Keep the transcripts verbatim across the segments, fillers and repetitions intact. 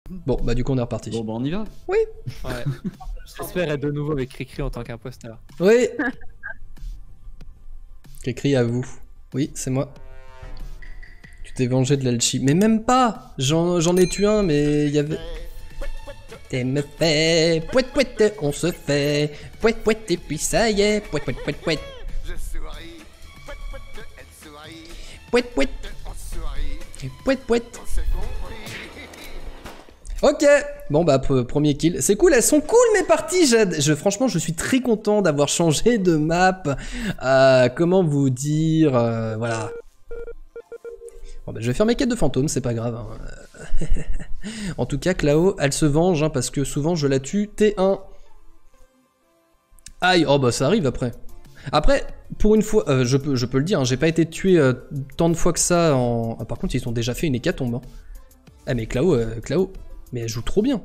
Bon, bah du coup on est reparti. Bon, bah on y va. Oui. Ouais. J'espère être de nouveau avec Cricri en tant qu'imposteur. Oui. Cricri à vous. Oui, c'est moi. Tu t'es vengé de l'alchimie. Mais même pas. J'en j'en ai tué un, mais il y avait... T'es me fait, pouet pouet, on se fait, pouet pouet, et puis ça y est, pouet pouet pouet pouet. Je souris, pouet pouet, elle sourit, Pouet pouet, on sourit, pouet pouet. on s'est compris. Ok, bon bah p- premier kill. C'est cool, elles sont cool mes parties. Je, je- franchement, je suis très content d'avoir changé de map. Euh, comment vous dire, euh, voilà. Bon bah je vais faire mes quêtes de fantômes, c'est pas grave. Hein. En tout cas, Clao, elle se venge hein, parce que souvent je la tue T un. Aïe, oh bah ça arrive après. Après, pour une fois, euh, je, peux, je peux le dire, hein, j'ai pas été tué euh, tant de fois que ça en... Ah, par contre, ils ont déjà fait une hécatombe. Hein. Ah mais Clao, euh, Clao, mais elle joue trop bien.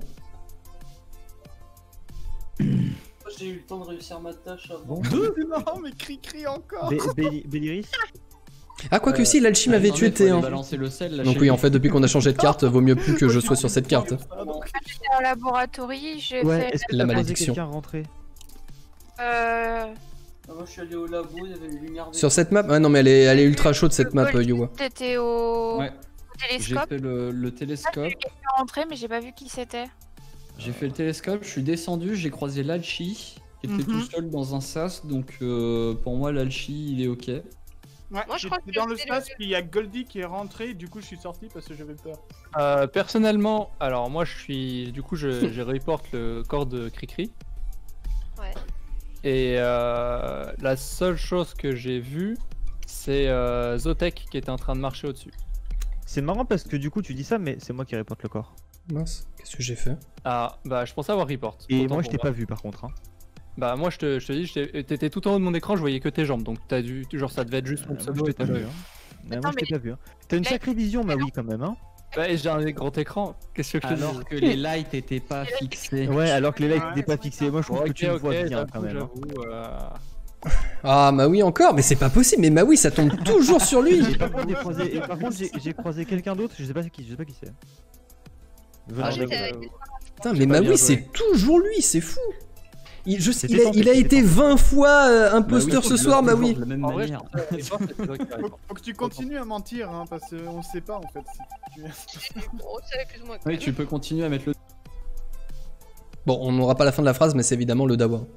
J'ai eu le temps de réussir ma tâche avant. Non, mais cri-cri encore. Béliris. Ah quoique si, l'alchime avait tué T un. Balancer le sel, Donc oui, en fait, depuis qu'on a changé de carte, vaut mieux plus que je sois sur cette carte. J'étais en laboratoire, j'ai Ouais, fait... est-ce que La t'as croisé malédiction. quelqu'un rentré? Euh... Ah, moi je suis allé au labo, il y avait les lumières. Sur cette map, ah non mais elle est, elle est ultra chaude cette map, euh, Yowa. T'étais au... Ouais. au J'ai télescope. fait le, le Ah, j'ai télescope. vu quelqu'un rentrer, mais j'ai pas vu qui c'était. J'ai fait le télescope, je suis descendu, j'ai croisé l'Alchi qui était Mhm. tout seul dans un sas, donc euh, pour moi l'Alchi il est ok. Ouais, Moi, je crois j'étais que dans le c'est sas, le- puis il y a Goldie qui est rentré, du coup je suis sorti parce que j'avais peur. Euh, personnellement, alors moi je suis. Du coup, je, je reporte le corps de Cricri. Ouais. Et euh, la seule chose que j'ai vue, c'est euh, Zotek qui était en train de marcher au-dessus. C'est marrant parce que du coup tu dis ça, mais c'est moi qui reporte le corps. Mince, qu'est-ce que j'ai fait? Ah, bah je pensais avoir report. Et Autant moi je pour t'ai pas vu par contre. Hein. Bah moi je te, je te dis, je t'ai- t'étais tout en haut de mon écran, je voyais que tes jambes, donc t'as dû, genre ça devait être juste mon Euh, moi pseudo je et t'ai pas t'as vu. vu. Hein. Mais Attends, moi je t'ai mais- pas vu. Hein. T'as une Là, sacrée vision, ma oui quand même. Hein. Bah j'ai un grand écran, qu'est-ce que je te dis? Alors que les lights étaient pas fixés. Ouais, alors que les lights Ouais, n'étaient pas fixés. Moi je trouve Ok, que tu le ok, vois bien j'avoue, quand même. Hein. j'avoue, euh, Ah bah oui encore, mais c'est pas possible, mais Maui ça tombe toujours sur lui. Et par contre j'ai croisé, et par contre, j'ai- j'ai croisé quelqu'un d'autre, je sais pas c'est qui, je sais pas qui c'est. Venant Ah, d'avouer. j'étais- Putain mais pas bien Maui joué. c'est toujours lui, c'est fou. Il, je sais, C'était il a, tenté, il a c'était été tenté. vingt fois euh, Bah oui, imposteur faut ce le soir, toujours Maui. De la même En vrai, je manière. pensais à report, c'est toi qui as Faut, report. faut que tu continues à mentir, hein, parce qu'on sait pas en fait si tu... On savait plus ou moins. Oui, tu peux continuer à mettre le. Bon, on n'aura pas la fin de la phrase, mais c'est évidemment le Dawa.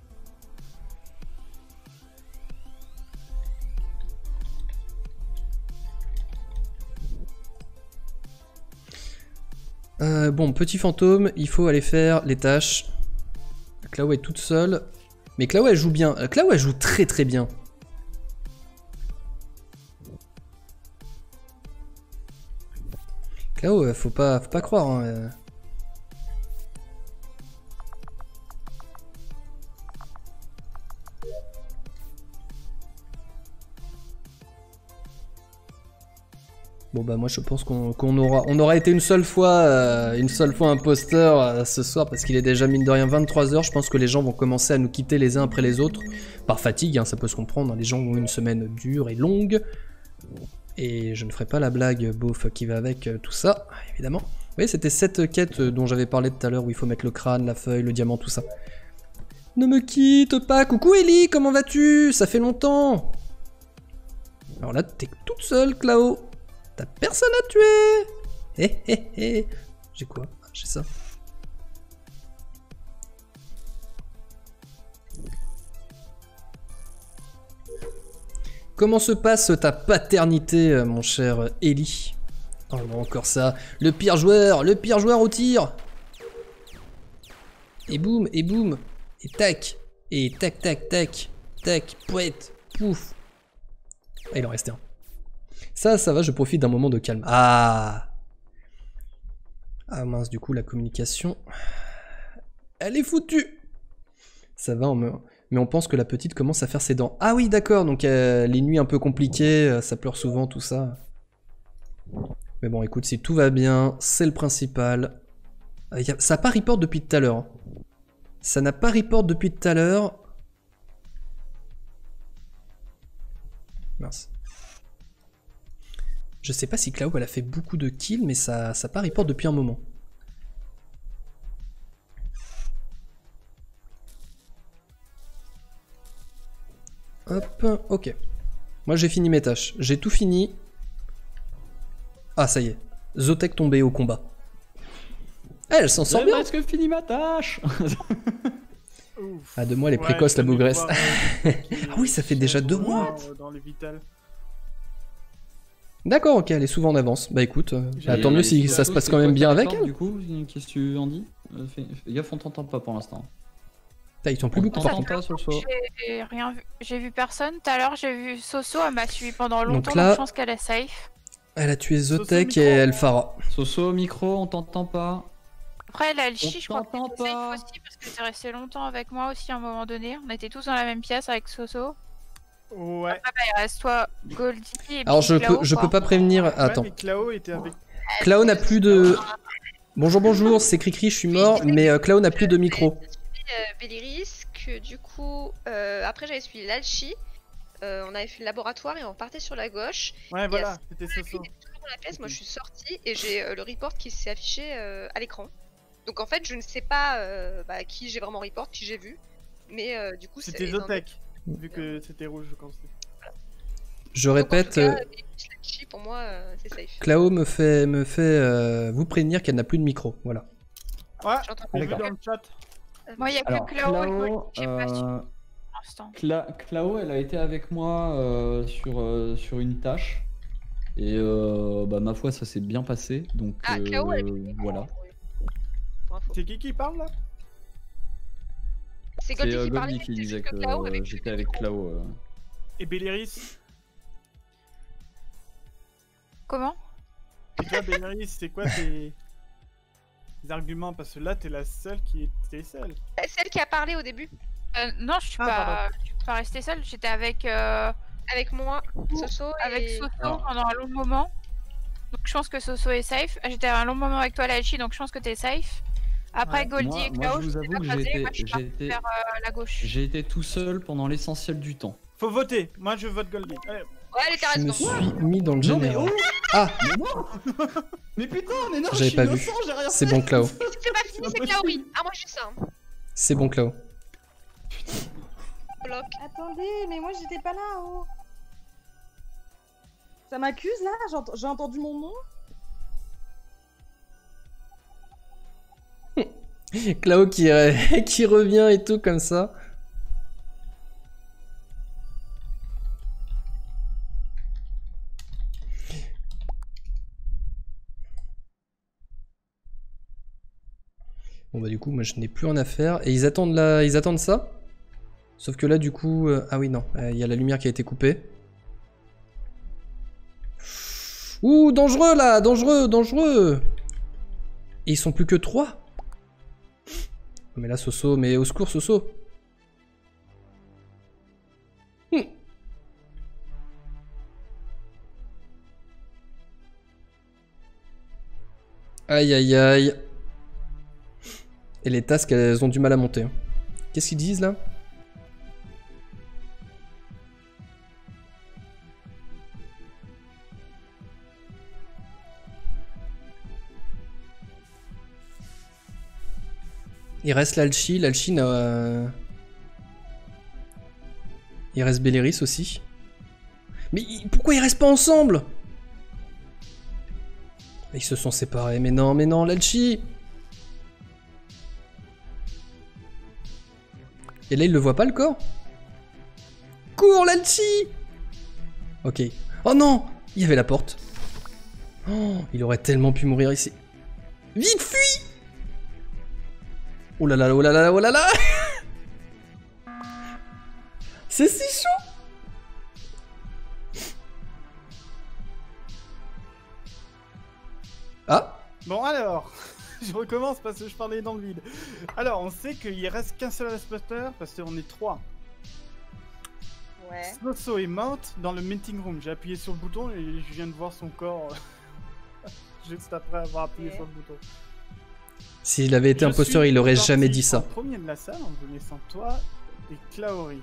Euh, bon, petit fantôme, il faut aller faire les tâches. Clao est toute seule. Mais Clao, elle joue bien. Euh, Clao, elle joue très très bien. Clao, euh, faut pas, faut pas croire. Hein, euh. Bon bah moi je pense qu'on qu'on aura on aura été une seule fois euh, une seule fois imposteur euh, ce soir parce qu'il est déjà mine de rien vingt-trois heures. Je pense que les gens vont commencer à nous quitter les uns après les autres par fatigue, hein, ça peut se comprendre. Hein. Les gens ont une semaine dure et longue et je ne ferai pas la blague beauf qui va avec euh, tout ça évidemment. Vous voyez c'était cette quête euh, dont j'avais parlé tout à l'heure où il faut mettre le crâne, la feuille, le diamant, tout ça. Ne me quitte pas. Coucou Ellie, comment vas-tu? Ça fait longtemps. Alors là t'es toute seule Clao. T'as personne à tuer. Hé hé hé. J'ai quoi? Ah, j'ai ça. Comment se passe ta paternité, euh, mon cher Ellie? Oh non, encore ça. Le pire joueur, le pire joueur au tir. Et boum, et boum. Et tac. Et tac, tac, tac. Tac, pouette, pouf. Ah, il en restait un. Ça, ça va, je profite d'un moment de calme. Ah Ah mince, du coup, la communication... Elle est foutue. Ça va, on me... mais on pense que la petite commence à faire ses dents. Ah oui, d'accord, donc euh, les nuits un peu compliquées, euh, ça pleure souvent, tout ça. Mais bon, écoute, si tout va bien, c'est le principal. Euh, y a... Ça n'a pas report depuis tout à l'heure. Hein. Ça n'a pas report depuis tout à l'heure. Mince. Je sais pas si Clao elle a fait beaucoup de kills, mais ça, ça part report depuis un moment. Hop, ok. Moi j'ai fini mes tâches. J'ai tout fini. Ah ça y est. Zotek tombé au combat. Eh, elle s'en sort J'ai bien. presque fini ma tâche. Ouf. Ah, deux mois, elle est Ouais, précoce, la je vais bougresse. devoir, euh, qui- Ah oui, ça fait déjà deux mois. euh, Dans les vitales. D'accord, ok, elle est souvent en avance. Bah écoute, euh, J'ai- bah, tant mieux Et si ça se passe quand même bien avec elle. Du coup, qu'est-ce que tu en dis Euh, fais, fais gaffe, on t'entend pas pour l'instant. Putain, ils t'ont plus On beaucoup par t'entend contre. pas, Soso. J'ai rien vu. J'ai vu personne. Tout à l'heure, j'ai vu Soso. Elle m'a suivi pendant Donc longtemps. là- Donc je pense qu'elle est safe. Elle a tué Soso Zotek micro. et Elphara. Soso au micro, on t'entend pas. Après, la On Alchi, je crois que t'entend c'était safe pas. aussi parce que t'es resté longtemps avec moi aussi à un moment donné. On était tous dans la même pièce avec Soso. Ouais. Ah bah, il reste toi, Goldie et Alors puis je Clao, peux, je quoi. peux pas prévenir. Ouais, Attends. mais Clao était avec. Clao n'a plus de. Bonjour, bonjour, c'est Cricri, je suis mort, mais euh, Clao n'a plus de micro. euh, Belliris, que du coup, euh, après j'avais suivi l'Alchi, euh, on avait fait le laboratoire et on partait sur la gauche. Ouais, voilà, c'était Il Soso. était toujours dans la pièce, moi je suis sortie et j'ai euh, le report qui s'est affiché euh, à l'écran. Donc en fait, je ne sais pas euh, bah, qui j'ai vraiment report, qui j'ai vu, mais euh, du coup, c'est. C'était Zotek, vu que c'était rouge, je pense. Je Donc, en répète, tout cas, euh, l'Alchi, pour moi, euh, c'est safe. Clao me fait, me fait euh, vous prévenir qu'elle n'a plus de micro. Voilà. Ouais, J'entends j'ai vu D'accord. dans le chat. Moi, il y a Alors, que Clao et Goldie. Clao, J'ai pas su euh, pour l'instant. Cla- Clao, elle a été avec moi euh, sur, euh, sur une tâche. Et euh, bah, ma foi, ça s'est bien passé. Donc Ah, Clao, elle euh, voilà. Pour info. C'est qui qui parle là? C'est C'est Goldie euh, qui parlait, Goldie qui mais c'est disait juste que Clao euh, avec j'étais le avec micro. Clao. euh. Et Belliris? Comment? Et toi, Belliris, c'est quoi tes... tes arguments? Parce que là, t'es la seule qui était seule. Euh, Celle qui a parlé au début, Euh, non, je suis Ah, pas, je suis pas restée seule. J'étais avec, euh, avec moi, Soso avec et. Soso Alors. pendant un long moment. Donc je pense que Soso est safe. J'étais un long moment avec toi, Lachi, donc je pense que t'es safe. Après, Ouais. Goldie Moi- et moi, Clao, je vous je t'ai avoue pas que croisé. j'étais- Moi, je suis partie j'étais- vers euh, la gauche. J'ai été tout seul pendant l'essentiel du temps. Faut voter. Moi, je vote Goldie. Allez. Ouais, elle était Je me raison. suis mis dans le Non, mais général. oh Ah, Mais non Mais putain, mais non, je J'avais suis pas vu. innocent, j'ai rien c'est fait. bon Clao. C'est pas fini, c'est Claori. Ah, moi, je suis ça. hein. C'est bon Clao. Bloc. Attendez, mais moi j'étais pas là. Oh. Ça m'accuse là? J'ai ent- J'ai entendu mon nom? Clao qui, re- qui revient et tout comme ça. Bon bah du coup moi je n'ai plus rien à faire. Et ils attendent là, ils attendent ça. Sauf que là du coup... euh, Ah oui non, il y a la lumière qui a été coupée. Ouh dangereux là, dangereux, dangereux. Et ils sont plus que trois. Mais là, Soso, mais au secours, Soso. Hmm. Aïe, aïe, aïe. Et les tasks, elles ont du mal à monter. hein. Qu'est-ce qu'ils disent, là? Il reste l'Alchi, l'Alchi n'a... euh, Il reste Belleris aussi. Mais il- pourquoi ils restent pas ensemble? Ils se sont séparés, mais non, mais non, l'Alchi. Et là, il le voit pas, le corps? Cours, l'Alchi. Ok. Oh non, il y avait la porte. Oh, il aurait tellement pu mourir ici. Vite, fuis. Oh là là, oh là là, oh là là. C'est si chaud. Ah. Bon, alors, je recommence parce que je parlais dans le vide. Alors, on sait qu'il reste qu'un seul imposteur parce qu'on est trois. Ouais. Soso est morte dans le meeting room. J'ai appuyé sur le bouton et je viens de voir son corps juste après avoir appuyé Ok. sur le bouton. S'il avait été Je imposteur, suis il aurait sorti jamais dit ça. en premier de la salle en vous laissant toi et Claori.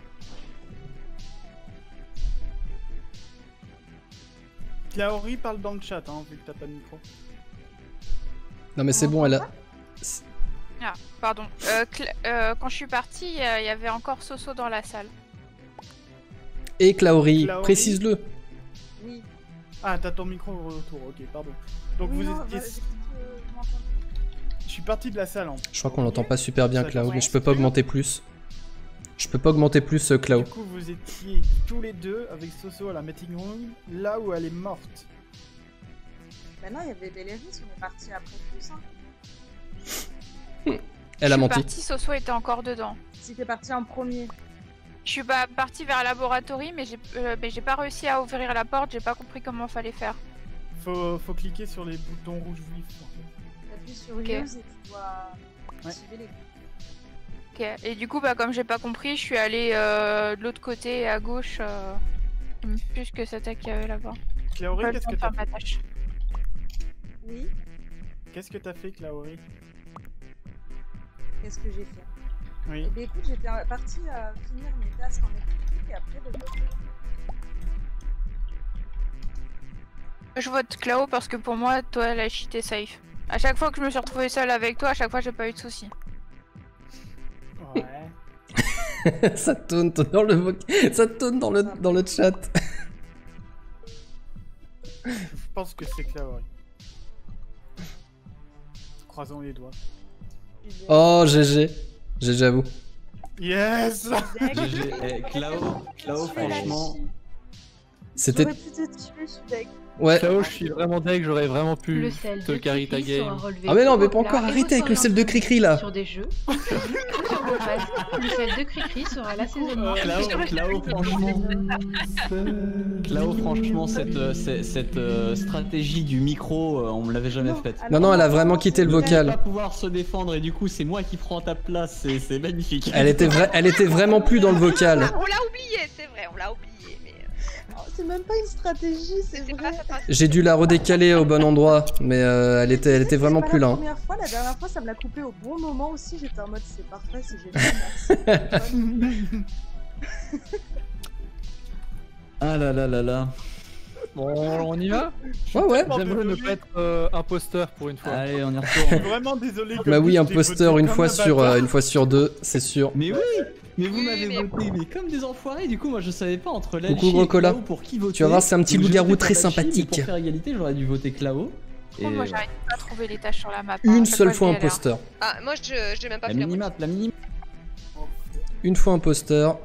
Claori parle dans le chat, hein, vu que t'as pas de micro. Non mais c'est bon, elle a... Ah, pardon. Euh, Cla- euh, quand je suis partie, il y a- il y avait encore Soso dans la salle. Et Klaori, Klaori. précise-le. Oui. Ah, t'as ton micro autour, ok, pardon. Donc Oui, vous non, étiez... bah, j'ai dit que vous m'entendez. Je suis parti de la salle en Je crois qu'on l'entend pas super bien, Ça, Cloud, ouais. mais je peux pas augmenter plus. Je peux pas augmenter plus, euh, Cloud. Du coup, vous étiez tous les deux avec Soso à la meeting room, là où elle est morte. Bah non, il y avait Béléris, on est parti après plus hein. Elle a Je suis menti. partie, Soso était encore dedans. Si t'es parti en premier. Je suis pas partie vers la laboratoire, mais j'ai euh, mais j'ai pas réussi à ouvrir la porte, j'ai pas compris comment fallait faire. Faut, faut cliquer sur les boutons rouges vifs. En fait. T'appuies sur Ok. Use et tu dois Ouais. activer les... Ok. Et du coup, bah comme j'ai pas compris, je suis allée euh, de l'autre côté, à gauche. Euh... Plus que c'était qu'il y avait là-bas. Klaori, Pas le qu'est-ce temps que de t'as faire ma tâche. Oui. Qu'est-ce que t'as fait, Klaori? Qu'est-ce que j'ai fait? Oui. Eh bien écoute, j'étais partie à finir mes tasks en électrique et après... bah, Je vote Clau parce que pour moi, toi, la shit est safe. À chaque fois que je me suis retrouvée seule avec toi, à chaque fois, j'ai pas eu de soucis. Ouais. Ça tourne dans le vo- ça tourne dans le dans le chat. Je pense que c'est Klaori. Croisons les doigts. Oh G G, G G à vous. Yes. G G, eh, Clao, Clao, franchement. C'était J'aurais pu te tuer, je suis deg. ouais. Clau, je suis vraiment deg, j'aurais vraiment pu Le sel te de carry ta Cricri sera game. relevé Ah mais non, sur mais vos pas encore plats et arrêtez avec le sel de Cricri là. sur des jeux. Sur vos pâtes, le sel de Cricri sera l'assaisonnement. Clao, Clao, franchement. Clao, franchement, cette, euh, cette, cette, euh, stratégie du micro, euh, on me l'avait jamais Non. faite. Ah Non non, elle a vraiment quitté le Ne pas vocal. pouvoir se défendre et du coup, c'est moi qui prends ta place, c'est c'est magnifique. Elle était vra- elle était vraiment plus dans le vocal. On l'a oublié, c'est vrai, on l'a oublié. Mais euh, Oh, c'est même pas une stratégie, c'est c'est vrai. pas ça. J'ai dû la redécaler au bon endroit, mais euh, elle était elle était vraiment C'est plus pas là. La hein. première fois, la dernière fois, ça me l'a coupé au bon moment aussi. J'étais en mode c'est parfait, c'est génial, merci. Ah là là là là. Bon, on y va? Ouais ouais. J'aimerais ne pas être euh, imposteur pour une fois. Allez, on y Je suis retourne. vraiment désolé. Bah oui, Goldie, un je t'ai poster voté une comme fois un sur euh, bâtard. une fois sur deux, c'est sûr. Mais oui, mais vous Oui, m'avez mais- voté mais comme des enfoirés, du coup moi je savais pas entre la Coucou, Grocola. pour qui voter. Tu vas voir, c'est un petit Donc, j'ai loup-garou voté très pour Lachi, mais sympathique. Pour faire égalité, j'aurais dû voter Clao. Et Oh, moi, j'arrive pas à trouver les tâches sur la map. hein. Une À chaque seule je fois galère. imposteur. Ah, moi je j'ai même pas la fait la minimap, la minimap. Une fois imposteur.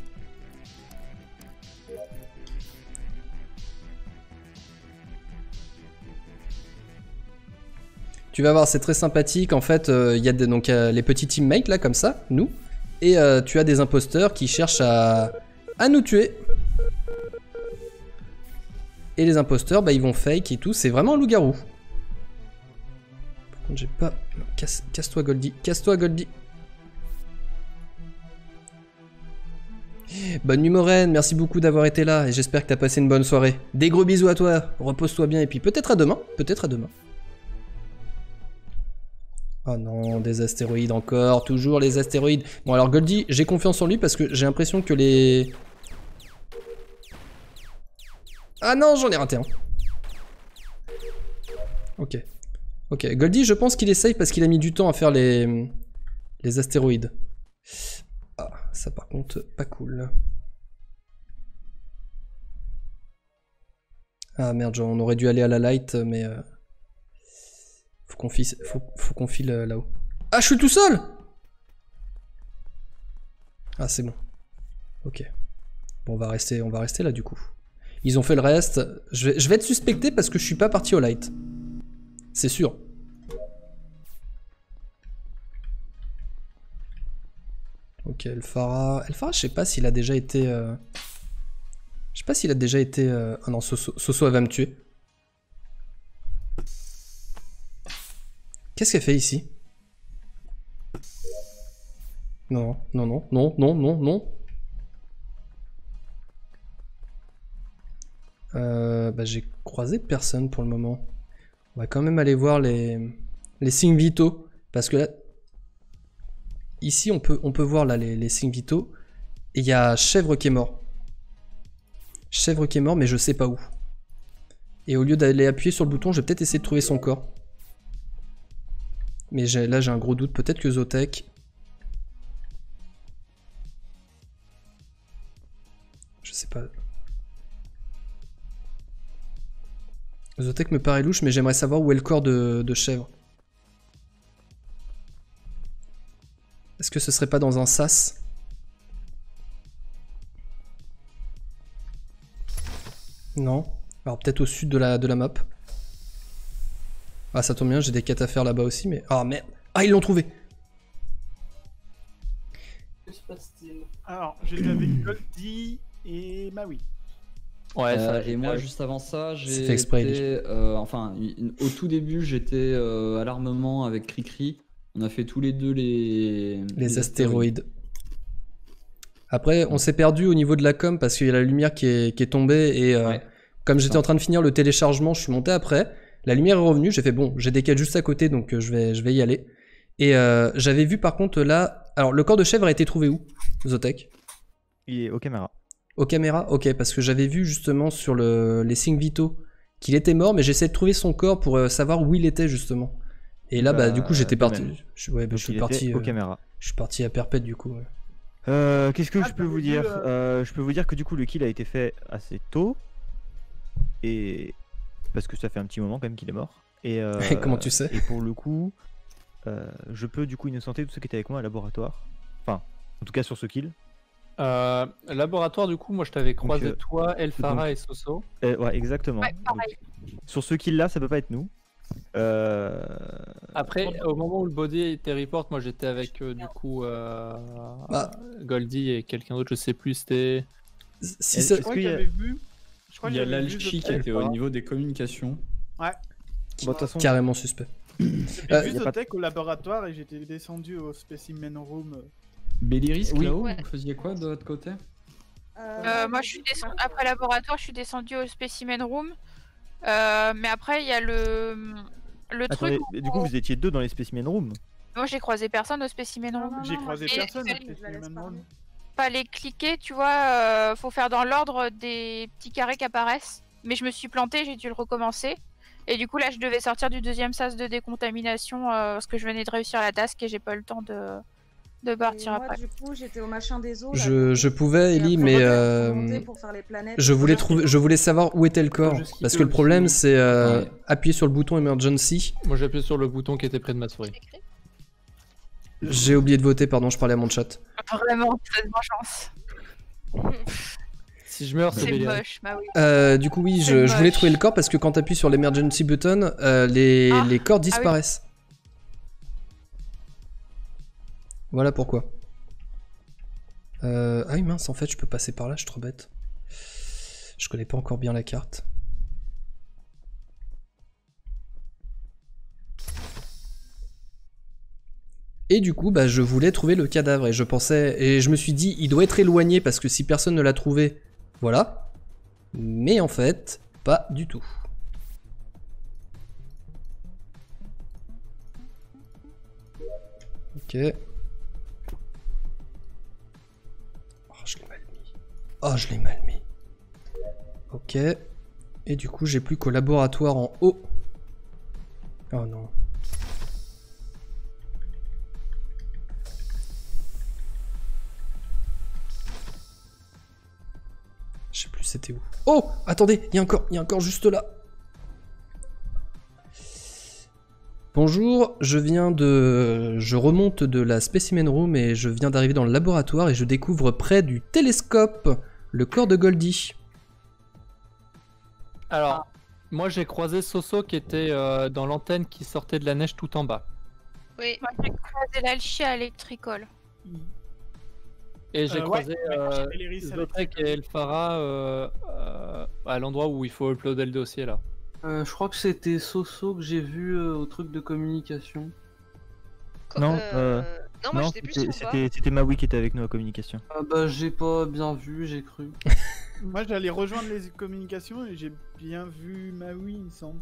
Tu vas voir, c'est très sympathique. En fait, euh, il y a des, donc, euh, les petits teammates là, comme ça, nous. Et euh, tu as des imposteurs qui cherchent à, à nous tuer. Et les imposteurs, bah, ils vont fake et tout. C'est vraiment un loup-garou. Par contre, j'ai pas. Non, casse- Casse-toi, Goldie. Casse-toi, Goldie. Bonne nuit Moraine, merci beaucoup d'avoir été là et j'espère que t'as passé une bonne soirée. Des gros bisous à toi, repose-toi bien et puis peut-être à demain, peut-être à demain. Oh non, des astéroïdes encore, toujours les astéroïdes. Bon alors Goldie, j'ai confiance en lui parce que j'ai l'impression que les... Ah non, j'en ai raté un. Ok. Ok, Goldie, je pense qu'il est safe parce qu'il a mis du temps à faire les, les astéroïdes. Ah, ça par contre, pas cool. Ah merde, genre, on aurait dû aller à la light, mais... Euh... Faut qu'on file, faut, faut qu'on file euh, là-haut. Ah, je suis tout seul! Ah, c'est bon. Ok. Bon, on va rester, on va rester là, du coup. Ils ont fait le reste. Je vais, je vais être suspecté parce que je suis pas parti au light. C'est sûr. Ok, Elphara. Elphara, je sais pas s'il a déjà été... Euh... Je sais pas s'il a déjà été... Euh... Ah non, Soso, Soso elle va me tuer. Qu'est-ce qu'elle fait ici? Non, non, non, non, non, non, non. Euh, bah, j'ai croisé personne pour le moment. On va quand même aller voir les, les signes vitaux. Parce que là... Ici, on peut, on peut voir là les, les signes vitaux. Et il y a Chèvre qui est mort. Chèvre qui est mort, mais je sais pas où. Et au lieu d'aller appuyer sur le bouton, je vais peut-être essayer de trouver son corps. Mais là, j'ai un gros doute. Peut-être que Zotek... Je sais pas. Zotek me paraît louche, mais j'aimerais savoir où est le corps de, de chèvre. Est-ce que ce serait pas dans un sas? Non. Alors peut-être au sud de la, de la map. Ah ça tombe bien, j'ai des quêtes à faire là-bas aussi, mais... Ah merde. Ah ils l'ont trouvé. Que se passe-t-il? Alors, j'étais avec Goldie et Maui. Ouais, ça, Euh, et moi, juste avant ça, C'est j'ai fait exprès, été, euh, enfin, i- au tout début, j'étais euh, à l'armement avec Cricri. On a fait tous les deux les... Les astéroïdes. Après, on s'est perdu au niveau de la com parce qu'il y a la lumière qui est, qui est tombée et euh, Ouais. comme j'étais en train de finir le téléchargement, je suis monté après. La lumière est revenue, j'ai fait bon, j'ai des quêtes juste à côté donc euh, je, vais, je vais y aller. Et euh, j'avais vu par contre là... Alors le corps de chèvre a été trouvé où, Zotek? Il est aux caméras. Aux caméras? Ok, parce que j'avais vu justement sur le, les signes vitaux qu'il était mort, mais j'essayais de trouver son corps pour euh, savoir où il était justement. Et là, bah, Bah, du coup, j'étais de parti. même. Je, ouais, bah, Donc, je suis il parti. était aux euh, caméras. je suis parti à perpète du coup. Ouais. Euh, Qu'est-ce que Ah, je peux t'avais vous vu, dire euh, Euh, Je peux vous dire que du coup le kill a été fait assez tôt. Et... Parce que ça fait un petit moment quand même qu'il est mort. Et euh, Comment tu sais? Et pour le coup, euh, je peux du coup innocenter tous ceux qui étaient avec moi au laboratoire. Enfin, en tout cas sur ce kill. Euh, laboratoire, du coup, moi je t'avais croisé euh, toi, Elphara donc- et Soso. Euh, ouais, exactement. Ouais, pareil. Donc, sur ce kill là, ça peut pas être nous. Euh... Après, au moment où le body était report, moi j'étais avec euh, du coup euh, Bah. Goldie et quelqu'un d'autre, je sais plus, c'était. Si Est-ce ça- Je que crois que il y a- j'avais vu. Je crois Il que y a j'avais vu l'Alchi qui Zotek. était au niveau des communications. Ouais. Bon, de toute façon, Carrément suspect. J'ai Euh, vu y a pas- Zotek au laboratoire et j'étais descendu au specimen room. Belliris, Oui. là-haut, Ouais. vous faisiez quoi de votre côté? Euh, moi, je suis descendue après laboratoire, je suis descendue au specimen room. Euh, mais après, il y a le le attendez, truc. Où... du coup vous étiez deux dans les specimen rooms. Moi, j'ai croisé personne au specimen room. J'ai croisé Et- personne au et- specimen room. Fallait cliquer, tu vois. Euh, faut faire dans l'ordre des petits carrés qui apparaissent. Mais je me suis plantée, j'ai dû le recommencer. Et du coup, là, je devais sortir du deuxième sas de décontamination euh, parce que je venais de réussir la task et j'ai pas eu le temps de de partir Et moi, après. du coup, j'étais au machin des eaux. là, Je, pour- je pouvais, et Ellie, après, mais on euh, remontait pour faire les planètes. je voulais trouver, je voulais savoir où était le corps, juste parce quitter que le problème aussi. c'est euh, Ouais. appuyer sur le bouton emergency. Moi j'ai appuyé sur le bouton qui était près de ma souris. J'ai oublié de voter, pardon, je parlais à mon chat. Vraiment, c'est de vengeance. Si je meurs, c'est C'est Belliris. moche, bah oui. Euh, du coup, oui, C'est je, je voulais moche. trouver le corps parce que quand t'appuies sur l'emergency button, euh, les, Ah. les corps Ah oui. disparaissent. Voilà pourquoi. Euh... Ah oui, mince, en fait, je peux passer par là, je suis trop bête. Je connais pas encore bien la carte. Et du coup, bah, je voulais trouver le cadavre et je pensais, et je me suis dit, il doit être éloigné parce que si personne ne l'a trouvé, voilà. Mais en fait, pas du tout. Ok. Oh, je l'ai mal mis. Oh, je l'ai mal mis. Ok. Et du coup, j'ai plus qu'au laboratoire en haut. Oh non. Je sais plus c'était où. Oh, attendez, il y a encore, il y a encore juste là. Bonjour, je viens de... Je remonte de la specimen room et je viens d'arriver dans le laboratoire et je découvre près du télescope le corps de Goldie. Alors, moi j'ai croisé Soso qui était euh, dans l'antenne qui sortait de la neige tout en bas. Oui. Moi, j'ai croisé l'alchi à l'électricole. Et j'ai Euh, ouais, croisé ouais, euh, j'ai Belliris avec Zotek et Elphara euh, euh, à l'endroit où il faut uploader le dossier là. Euh, je crois que c'était Soso que j'ai vu euh, au truc de communication. Non, Euh, euh, Non, moi non, j'étais plus c'était- sur toi. c'était c'était Maui qui était avec nous à communication. Ah bah j'ai pas bien vu, j'ai cru. Moi j'allais rejoindre les communications et j'ai bien vu Maui, il me semble.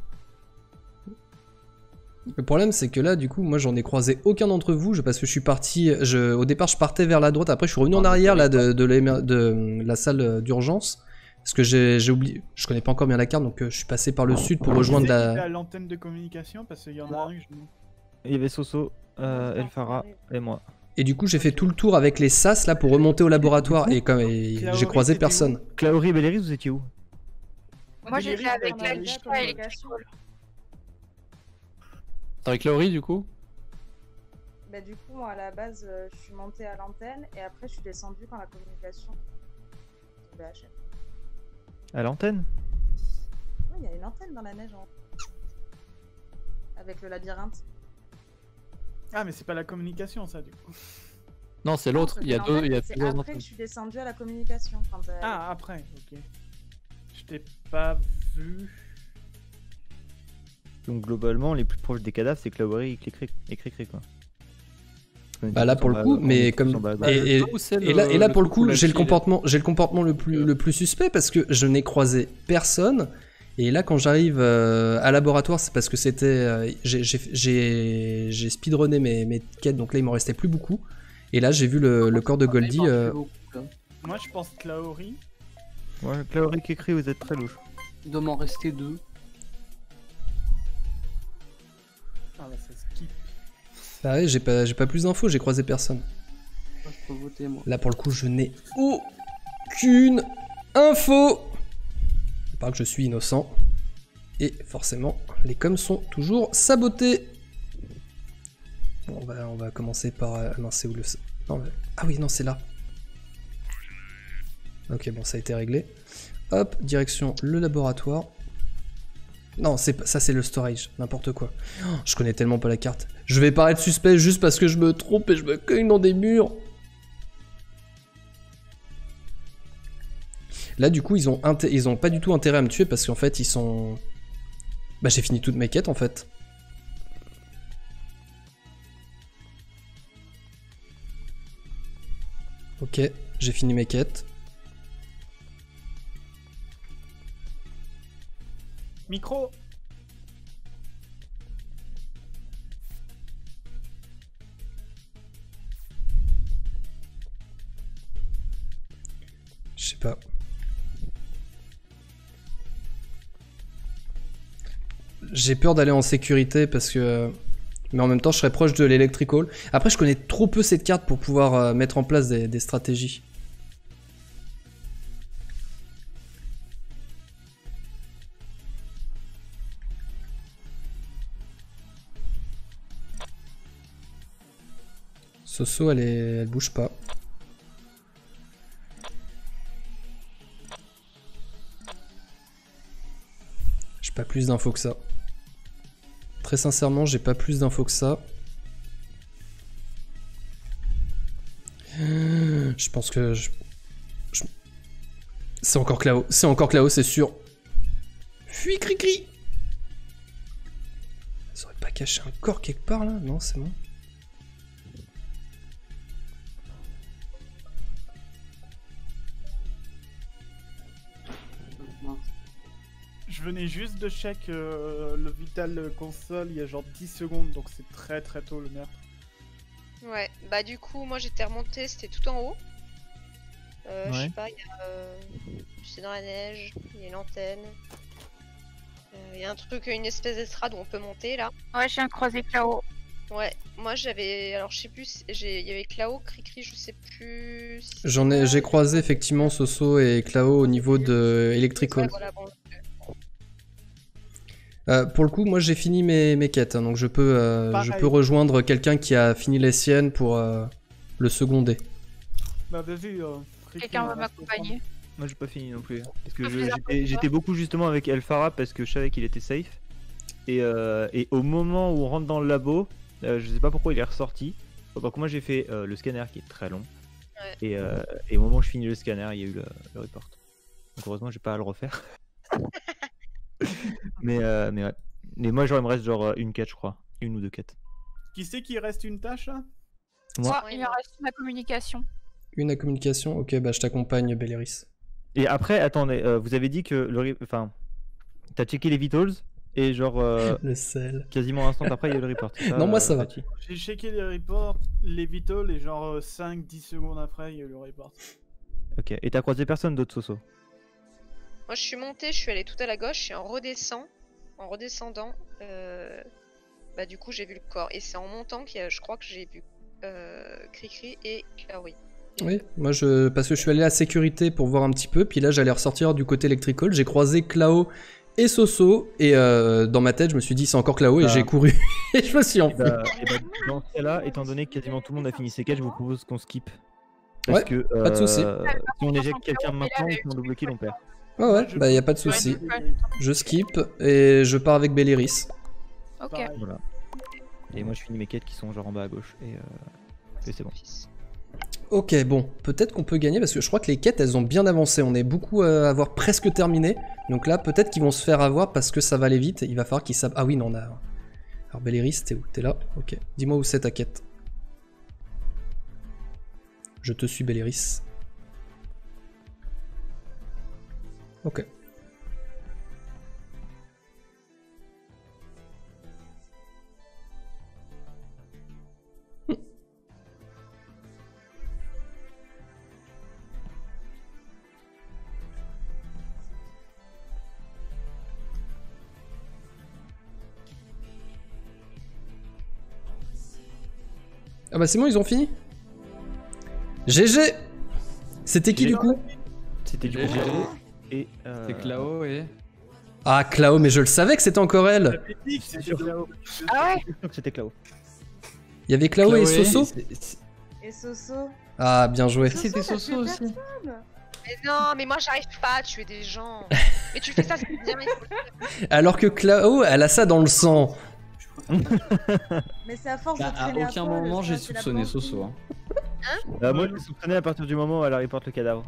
Le problème c'est que là du coup moi j'en ai croisé aucun d'entre vous je- parce que je suis parti, je, au départ je partais vers la droite, après je suis revenu en arrière là de, de, l'émer- de la salle d'urgence parce que j'ai j'ai oublié, je connais pas encore bien la carte donc euh, je suis passé par le sud pour rejoindre Qui c'est qui était la... à l'antenne de communication parce qu'il y en a un que je... Il y avait Soso, euh, Elphara et moi. Et du coup j'ai fait tout le tour avec les sas là pour remonter au laboratoire et, comme, et j'ai croisé personne. Claori et Belleris, vous étiez où? Moi j'étais Béléris, avec t'as la dit la Lisa et communication. Electricol. T'es avec Laurie du coup? Bah, du coup, moi, à la base, euh, je suis montée à l'antenne et après, je suis descendue quand la communication est tombée à chaîne. À l'antenne? Oui, il y a une antenne dans la neige, en... avec le labyrinthe. Ah, mais c'est pas la communication, ça, du coup. Non, c'est l'autre. Il y a C'était deux, l'antenne, il y a et c'est plusieurs après antennes. que je suis descendue à la communication. Quand elle- Ah, après, ok. Je t'ai pas vu. Donc globalement, les plus proches des cadavres, c'est Clawery et Cricri, et Cricri quoi. Bah là pour le coup, mais comme et, et- et là et là pour le coup, j'ai le comportement, j'ai le comportement le plus le plus suspect parce que je n'ai croisé personne. Et là quand j'arrive euh, à laboratoire, c'est parce que c'était euh, j'ai j'ai j'ai j'ai speedrunné mes mes quêtes, donc là il m'en restait plus beaucoup. Et là j'ai vu le, le corps de Goldie. euh, Moi, je pense Claori. Ouais, Clawery et Cricri, vous êtes très louche. Il doit m'en rester deux. Ah, bah, ça skip. Bah ouais, j'ai pas j'ai pas plus d'infos, j'ai croisé personne. Moi, je peux voter, moi. Là pour le coup, je n'ai aucune info. À part que je suis innocent. Et forcément, les coms sont toujours sabotés. Bon, on va, on va commencer par... euh, non, c'est où le... Non, mais- ah oui, non, c'est là. Ok, bon, ça a été réglé. Hop, direction le laboratoire. Non, c'est pas... ça c'est le storage, n'importe quoi. Oh, je connais tellement pas la carte. Je vais paraître suspect juste parce que je me trompe et je me cogne dans des murs. Là, du coup, ils ont, inté- ils ont pas du tout intérêt à me tuer parce qu'en fait, ils sont... Bah, j'ai fini toutes mes quêtes, en fait. Ok, j'ai fini mes quêtes. Micro. Je sais pas. J'ai peur d'aller en sécurité parce que... Mais en même temps, je serais proche de l'Electrical. Après, je connais trop peu cette carte pour pouvoir euh, mettre en place des, des stratégies. Soso, elle, est... elle bouge pas. J'ai pas plus d'infos que ça. Très sincèrement, j'ai pas plus d'infos que ça. Je pense que... je- je- C'est encore Clao. C'est encore Clao, c'est sûr. Fuis, cri-cri. Ça aurait pas caché un corps quelque part, là? Non, c'est bon. Je venais juste de check euh, le Vital console il y a genre dix secondes, donc c'est très très tôt le meurtre. Ouais, bah du coup, moi j'étais remontée, c'était tout en haut. Euh, Je Ouais. sais pas, il y a. Euh... C'est dans la neige, il y a une antenne. Euh, Il y a un truc, une espèce d'estrade où on peut monter là. Ouais, j'ai un croisé Clao. Ouais, moi j'avais. Alors je sais plus, j'ai- il y avait Clao, Cricri, je sais plus. si J'en ai, j'ai croisé effectivement Soso et Clao au niveau de Electrical. Ouais, voilà, bon. Euh, pour le coup, moi j'ai fini mes, mes quêtes, hein, donc je peux, euh, je Pareil. peux rejoindre quelqu'un qui a fini les siennes pour euh, le seconder. Bah, vas-y. Euh, Cricri, Quelqu'un on va va se m'accompagner. Moi j'ai pas fini non plus. Parce que Sauf je- les j'étais infos, j'étais beaucoup justement avec Elphara parce que je savais qu'il était safe. Et, euh, et au moment où on rentre dans le labo, euh, je sais pas pourquoi il est ressorti. Donc moi j'ai fait euh, le scanner qui est très long. Ouais. Et, euh, et au moment où je finis le scanner, il y a eu le, le report. Donc heureusement j'ai pas à le refaire. mais, euh, mais ouais. Mais moi genre il me reste genre une quête je crois. Une ou deux quêtes. Qui c'est qui reste une tâche là? Moi. Ouais, il me reste ma communication. Une à communication, ok, bah je t'accompagne, Belleris. Et après, attendez, euh, vous avez dit que le... re- Enfin, t'as checké les vitals et genre... euh, Le sel. Quasiment instant après, il y a eu le report. c'est Non, moi, ça va. Tati J'ai checké les reports, les vitals, et genre cinq dix secondes après, il y a eu le report. Ok, et t'as croisé personne d'autre, Soso? Moi je suis montée, je suis allée tout à la gauche et en redescend, en redescendant, euh, bah du coup j'ai vu le corps. Et c'est en montant que je crois que j'ai vu euh, Cricri et Claori. Oui, moi je parce que je suis allé à la sécurité pour voir un petit peu, puis là j'allais ressortir du côté electrical, j'ai croisé Clao et Soso, et euh, dans ma tête je me suis dit c'est encore Clao, et Bah. j'ai couru, et je me suis Et enfui. bah, et bah, dans ce cas-là, étant donné que quasiment tout le monde a fini ses quêtes, je vous propose qu'on skip. Parce Ouais, que pas de souci. euh, si on éjecte quelqu'un maintenant, si on double kill, on perd. Ouais ouais, bah y a pas de souci. Je skip, et je pars avec Belleris. Ok. Pareil. Voilà. Et moi je finis mes quêtes qui sont genre en bas à gauche, et, euh, et c'est bon. Ok, bon, peut-être qu'on peut gagner parce que je crois que les quêtes elles ont bien avancé. On est beaucoup à avoir presque terminé. Donc là, peut-être qu'ils vont se faire avoir parce que ça va aller vite. Il va falloir qu'ils savent. Ah oui, non, on a. Alors, Belleris, t'es où? T'es là? Ok. Dis-moi où c'est ta quête. Je te suis, Belleris. Ok. Ah bah c'est bon, ils ont fini. G G. C'était qui du coup? C'était du G G. coup. Et. Euh... C'est Clao et. Ah, Clao, mais je le savais que c'était encore elle. C'est sûr, Ah ouais. c'est sûr que c'était Clao. Il y avait Clao et Soso. Et Soso. Ah, bien joué. C'était Soso aussi. Mais non, mais moi j'arrive pas à tuer des gens. Mais tu fais ça, c'est bien. il faut le faire. Alors que Clao, elle a ça dans le sang. Mais c'est à force Bah, de à traîner aucun toi, le moment j'ai stress et la soupçonné planque. Soso. Hein. Bah, moi je l'ai soupçonné à partir du moment où elle reporte le cadavre.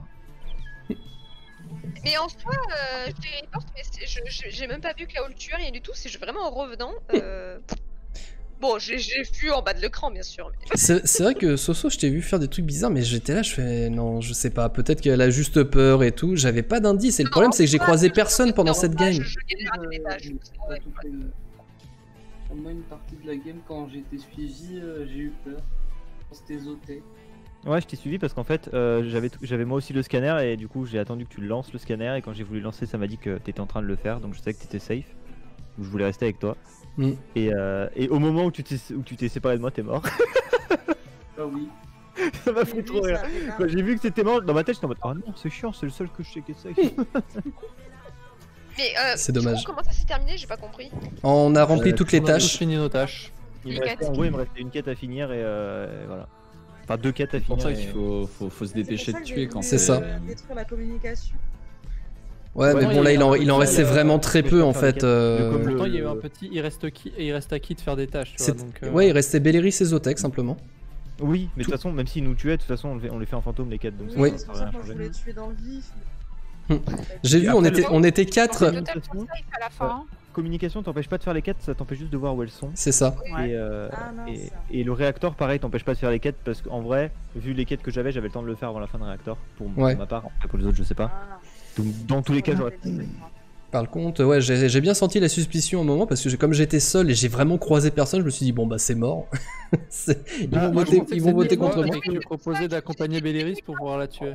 Mais en soi, euh, je les reporte, mais c'est- je- je- j'ai même pas vu Clao le tueur, rien du tout. C'est vraiment en revenant. Euh... Bon, j'ai j'ai vu en bas de l'écran, bien sûr. Mais... C'est c'est vrai que Soso, je t'ai vu faire des trucs bizarres, mais j'étais là, je fais non, je sais pas, peut-être qu'elle a juste peur et tout. J'avais pas d'indice, et le problème c'est que j'ai croisé personne pendant cette game. Je, je galère à des étages. Euh, t'as tout fait. Pour moi, une partie de la game, quand j'ai été suivi, euh, j'ai eu peur. C'était Zoté. Ouais, je t'ai suivi parce qu'en fait, euh, j'avais t- j'avais moi aussi le scanner et du coup j'ai attendu que tu le lances le scanner et quand j'ai voulu lancer, ça m'a dit que t'étais en train de le faire, donc je savais que t'étais safe. Donc je voulais rester avec toi. Mm. Et, euh, et au moment où tu t'es où tu t'es séparé de moi, t'es mort. Ah oui. Ça m'a J'ai fait vu, trop ça rire. a fait mal. Quand j'ai vu que c'était mort, dans ma tête j'étais en mode oh non, c'est chiant, c'est le seul que je sais qui est safe. Mais euh, C'est du coup, dommage. comment ça s'est terminé? J'ai pas compris. On a rempli Euh, toutes les On a tous tâches. fini nos tâches. Il Les me restait, quêtes. en gros, il me restait une quête à finir et, euh, et voilà. Enfin, deux quêtes à C'est pour finir. ça qu'il et- faut, faut, faut se C'est pour dépêcher ça de que j'ai tuer voulu, quand C'est ça. euh, détruire la communication. Ouais, mais Ouais, bon, là, il y il a en, un il en peu restait de- vraiment très euh, peu en faire les fait. quêtes. euh, Comme le- Pourtant, il y a eu un petit. Il reste qui et il reste à qui de faire des tâches, tu vois. c'est- Donc, euh, Ouais, il restait Belleris et Zotek simplement. Oui, mais de Tout- toute façon, même s'ils nous tuaient, de toute façon, on, le fait, on les fait en fantôme les quêtes, donc ça, Oui. ça C'est sert pour à ça rien que moi, je changer. voulais tuer dans le vif. Hmm. J'ai vu, on après, était, le- on était quatre. C'est totalement safe à la fin. hein. Communication t'empêche pas de faire les quêtes, ça t'empêche juste de voir où elles sont. C'est ça. Ouais. Et, euh, Ah, mince. et, et le réacteur, pareil, t'empêche pas de faire les quêtes parce qu'en vrai, vu les quêtes que j'avais, j'avais le temps de le faire avant la fin de réacteur. Pour, pour Ouais. ma part, après pour les autres, je sais pas. Ah. Donc dans tous les cas, j'aurais. Par contre, ouais, j'ai j'ai bien senti la suspicion au moment parce que j'ai- comme j'étais seul et j'ai vraiment croisé personne, je me suis dit bon bah c'est mort. C'est- ils Bah, vont moi, je voter, pensais ils que vont voter c'était contre moi moi. et que je proposais d'accompagner Belleris pour pouvoir la tuer.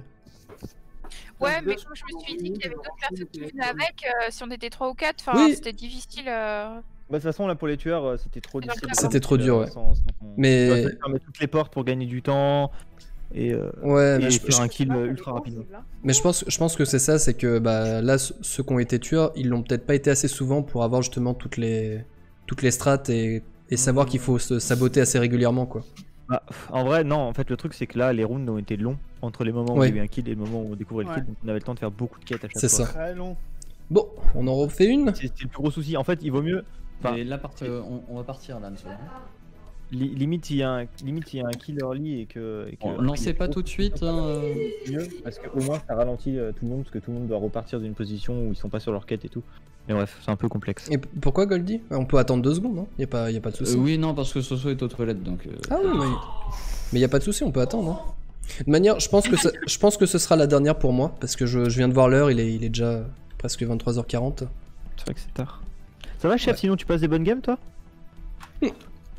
Ouais, mais comme je me suis dit qu'il y avait d'autres personnes qui venaient avec, euh, si on était trois ou quatre, enfin, Oui. c'était difficile. euh, Bah, de toute façon, là pour les tueurs, euh, c'était trop difficile. C'était trop dur, ouais. Sans- sans qu'on- Mais- Il fallait fermer toutes les portes pour gagner du temps et, euh, Ouais, et mais je, faire je- un kill Ah, euh, elle est ultra rapidement. possible, hein. mais je pense, je pense que c'est ça, c'est que bah, là, ce- ceux qui ont été tueurs, ils l'ont peut-être pas été assez souvent pour avoir justement toutes les, toutes les strates et, et savoir qu'il faut se saboter assez régulièrement, quoi. Bah, pff, en vrai, non, en fait, le truc c'est que là, les rounds ont été longs entre les moments où Ouais. il y a eu un kill et le moment où on découvrait le Ouais. kill, donc on avait le temps de faire beaucoup de quêtes à chaque C'est fois. ça. Très long. Bon, on en refait une. C'est c'est le plus gros souci. En fait, il vaut mieux. Enfin, Et là, part- euh, on, on va partir là, monsieur. li- limite, il y a un, limite, il y a un kill early et que. Et que Bon, lancez pas tout de suite. hein, euh. mieux parce qu'au moins ça ralentit euh, tout le monde parce que tout le monde doit repartir d'une position où ils sont pas sur leur quête et tout. Mais bref, c'est un peu complexe. Et p- pourquoi Goldie? On peut attendre deux secondes, non? Y a pas, y a pas de souci. Euh, oui, non, parce que Soso est aux toilettes donc. euh, Ah oui, mais mais y a pas de souci, on peut attendre. Hein. De manière, je pense que ça- je pense que ce sera la dernière pour moi parce que je, je viens de voir l'heure, il est, il est déjà presque vingt-trois heures quarante. C'est vrai que c'est tard. Ça va, chef? Sinon, tu passes des bonnes games, toi?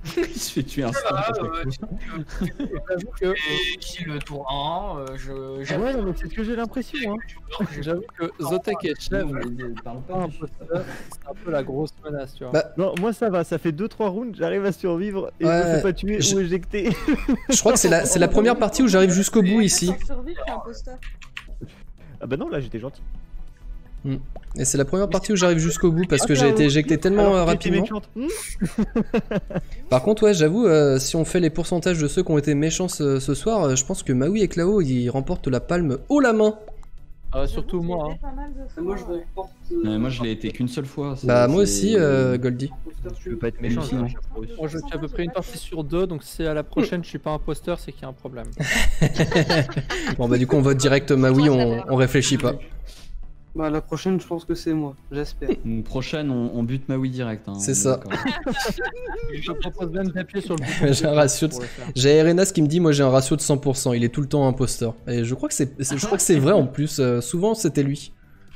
Il se fait tuer un instant. Ah, à chaque euh, fois. J'avoue que et qui le tour un, euh, je. Ah j'avoue- ouais, non, mais c'est ce que j'ai l'impression. Hein. J'avoue que Zotek et Chèvre, Parle pas pas un du posteur, c'est un peu la grosse menace, tu vois. Bah, Non, moi ça va, ça fait deux trois rounds, j'arrive à survivre et Ouais, je me fais pas tuer je- ou éjecter. Je crois que c'est la, c'est la première partie où j'arrive jusqu'au bout ici. Sans survie, je suis imposteur. Ah bah non, là j'étais gentil. Et c'est la première partie où j'arrive jusqu'au bout parce que Ah, j'ai été bravo. éjecté tellement Alors euh, que t'étais rapidement. méchante. Hmm. Par contre, ouais, j'avoue, euh, si on fait les pourcentages de ceux qui ont été méchants ce, ce soir, euh, je pense que Maui et Clao ils remportent la palme haut la main. Ah, surtout J'avoue que moi. j'ai Hein. été pas mal de fois, Moi, je ouais. remporte. Ouais, moi je l'ai été qu'une seule fois. c'est- Bah, moi c'est- aussi, euh, Goldie. Tu peux pas être méchant, Hallucinant. ça. Moi, je suis à peu près une partie sur deux, donc si à la prochaine je suis pas imposteur, c'est qu'il y a un problème. Bon, bah, du coup, on vote direct Maui, on, on réfléchit pas. Bah, la prochaine, je pense que c'est moi, j'espère. Une prochaine, on, on bute Maui direct. Hein, C'est on est ça. d'accord. Je te propose même d'appuyer sur le bouton. J'ai un ratio de... pour le faire. J'ai Arenas qui me dit, moi j'ai un ratio de cent pour cent, il est tout le temps imposteur. Et je crois que c'est c'est- je crois que c'est vrai en plus, euh, souvent c'était lui.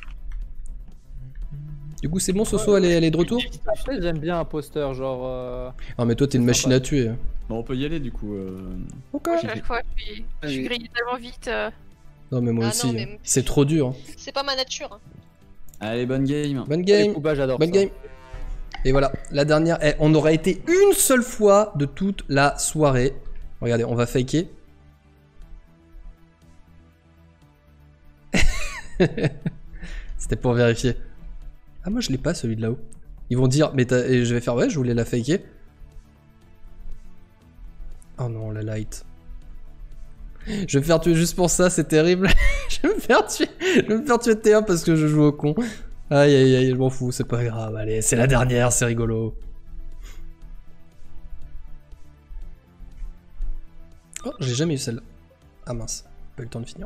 Du coup, c'est bon, Soso, elle est, elle est de retour? Après, j'aime bien imposteur, genre. euh, Ah, mais toi, t'es une C'est machine sympa. à tuer. Bon, on peut y aller du coup. euh. Ok. À chaque fois, je suis, je suis Allez. grillée tellement vite. euh. Non, mais moi Ah aussi, non, mais- hein. C'est trop dur. hein. C'est pas ma nature. hein. Allez, bonne game. Bonne les game, Pouba, j'adore bonne ça. game. Et voilà, la dernière, eh, on aura été une seule fois de toute la soirée. Regardez, on va faker. C'était pour vérifier. Ah, moi je l'ai pas celui de là-haut. Ils vont dire, mais t'as- et je vais faire, ouais, je voulais la faker. Oh non, la light. Je vais me faire tuer juste pour ça, c'est terrible. je vais me faire tuer, je vais me faire tuer T un parce que je joue au con. Aïe aïe aïe, je m'en fous, c'est pas grave, allez, c'est la dernière, c'est rigolo. Oh, j'ai jamais eu celle-là. Ah mince, pas eu le temps de finir.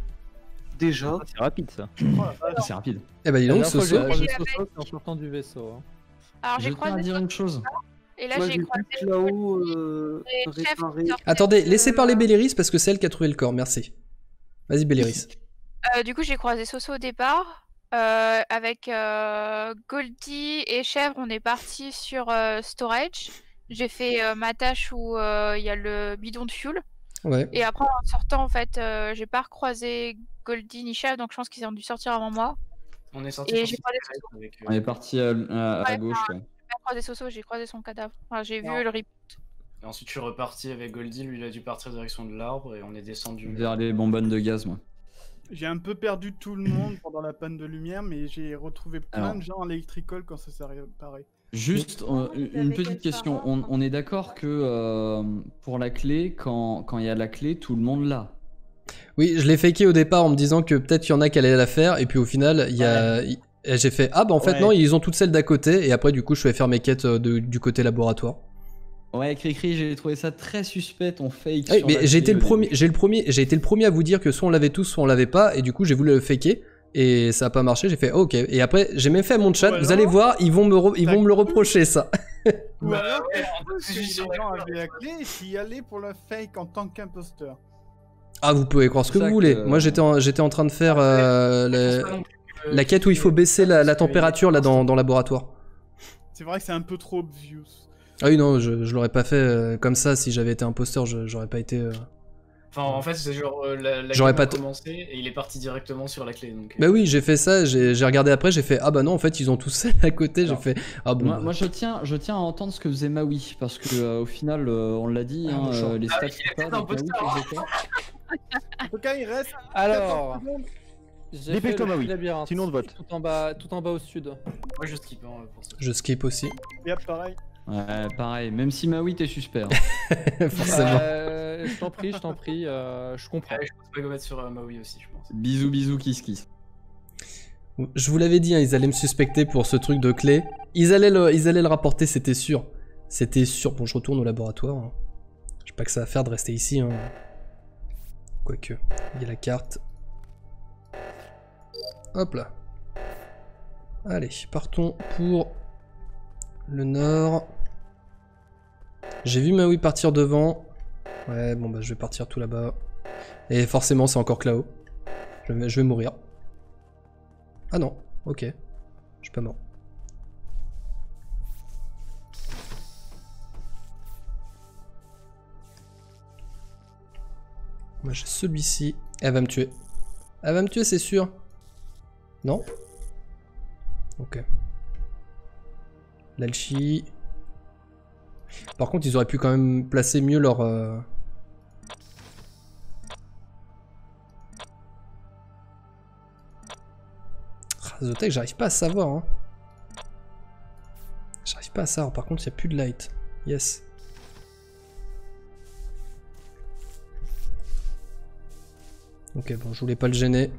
Déjà. Ah, c'est rapide ça. C'est rapide. Eh bah dis La donc, dernière fois que Soso. j'ai croisé J'ai Soso, avec- c'est en sortant du vaisseau. hein. Alors, Je j'ai tiens à croisé. dire une chose. Et là, Moi, j'ai j'ai croisé. vu Clao euh, Et Chef qui réparer. sortait Attendez, de- laissez parler Belleris parce que c'est elle qui a trouvé le corps, merci. Vas-y Belleris. Euh, du coup, j'ai croisé Soso au départ. Euh, avec euh, Goldie et Chèvre, on est parti sur euh, Storage. J'ai fait euh, ma tâche où euh, il y a le bidon de fuel. Ouais. Et après, en sortant, en fait, euh, j'ai pas recroisé Goldie ni Chèvre, donc je pense qu'ils ont dû sortir avant moi. On est sorti Et pour j'ai se croisé séparer Soso. avec, euh, On est parti à, à- à Ouais, gauche. enfin, Ouais. J'ai pas croisé Soso, j'ai croisé son cadavre. Enfin, j'ai vu Non. le rip. Et ensuite, je suis reparti avec Goldie, lui, il a dû partir direction de l'arbre et on est descendu. Vers les bonbonnes de gaz, moi. J'ai un peu perdu tout le monde pendant la panne de lumière, mais j'ai retrouvé plein Alors. de gens à l'électricole quand ça s'est réparé. Juste euh, il y une avait petite quel question. phare, On, hein on est d'accord que euh, pour la clé, quand quand il y a la clé, tout le monde l'a. Oui, je l'ai faké au départ en me disant que peut-être qu'il y en a qui allaient la faire, et puis au final, il y a... il- et j'ai fait, ah bah en fait Ouais. non, ils ont toutes celles d'à côté, et après du coup je suis allé faire mes quêtes euh, de- du côté laboratoire. Ouais, Cricri, j'ai trouvé ça très suspect, ton fake. Ah oui, sur mais la j'ai clé été le au premier, début. j'ai le premier, j'ai été le premier à vous dire que soit on l'avait tous, soit on l'avait pas, et du coup j'ai voulu le faker, et ça a pas marché, j'ai fait oh, ok, et après j'ai même fait à mon chat, Ou vous alors- allez voir, ils vont me, re- ils vont me le reprocher ça. Ou Bah, alors, ouais, parce que je les suis sur la gens clé. avaient la clé et s'y allaient pour le fake en tant qu'imposteur. Ah, vous pouvez croire ce que C'est ça vous voulez. que- Moi j'étais en, j'étais en train de faire euh, Je la, pense pas non plus que- la quête où il faut baisser la, la Parce que- température là dans, dans le laboratoire. C'est vrai que c'est un peu trop obvious. Ah oui, non, je, je l'aurais pas fait euh, comme ça. Si j'avais été imposteur, je- j'aurais pas été. euh, Enfin, en fait, c'est genre euh, la, la J'aurais game pas a t- commencé et il est parti directement sur la clé. Donc, euh, Bah oui, j'ai fait ça. J'ai j'ai regardé après, j'ai fait ah bah non, en fait ils ont tous celle à côté. J'ai Alors, fait ah bon. Moi, bah. moi, je tiens, je tiens à entendre ce que faisait Maui parce que euh, au final, euh, on l'a dit, Ah, hein, mon chat. euh, les Ah stats oui, il sont était pas. un Donc peu Maui, tard. quels étaient En tout cas, il reste Alors, quatorze secondes. j'ai fait Dépêche-toi, le Maui. labyrinthe. Sinon, on te vote. Tout en bas, tout en bas au sud. moi, je skip hein, pour ça. Je skip aussi, Et hop, pareil. Ouais, pareil. Même si Maui, t'es suspect. hein. forcément. Euh, je t'en prie, je t'en prie, euh, je comprends. Ouais, je pense pas go mettre sur euh, Maui aussi, je pense. Bisous, bisous, kiss, kiss. Je vous l'avais dit, hein, ils allaient me suspecter pour ce truc de clé. Ils allaient le, ils allaient le rapporter, c'était sûr. C'était sûr. Bon, je retourne au laboratoire. hein. J'ai pas que ça à faire de rester ici. Hein. Quoique, il y a la carte. Hop là. Allez, partons pour le nord. J'ai vu Maui partir devant. Ouais, bon bah je vais partir tout là-bas. Et forcément, c'est encore Clao. Je vais, je vais mourir. Ah non, ok. Je suis pas mort. Moi j'ai celui-ci. Elle va me tuer. Elle va me tuer, c'est sûr. Non? Ok. L'Alchi. Par contre, ils auraient pu quand même placer mieux leur... Euh... Ah, Zotek, j'arrive pas à savoir. Hein. J'arrive pas à savoir. Par contre, il n'y a plus de light. Yes. Ok, bon, je voulais pas le gêner.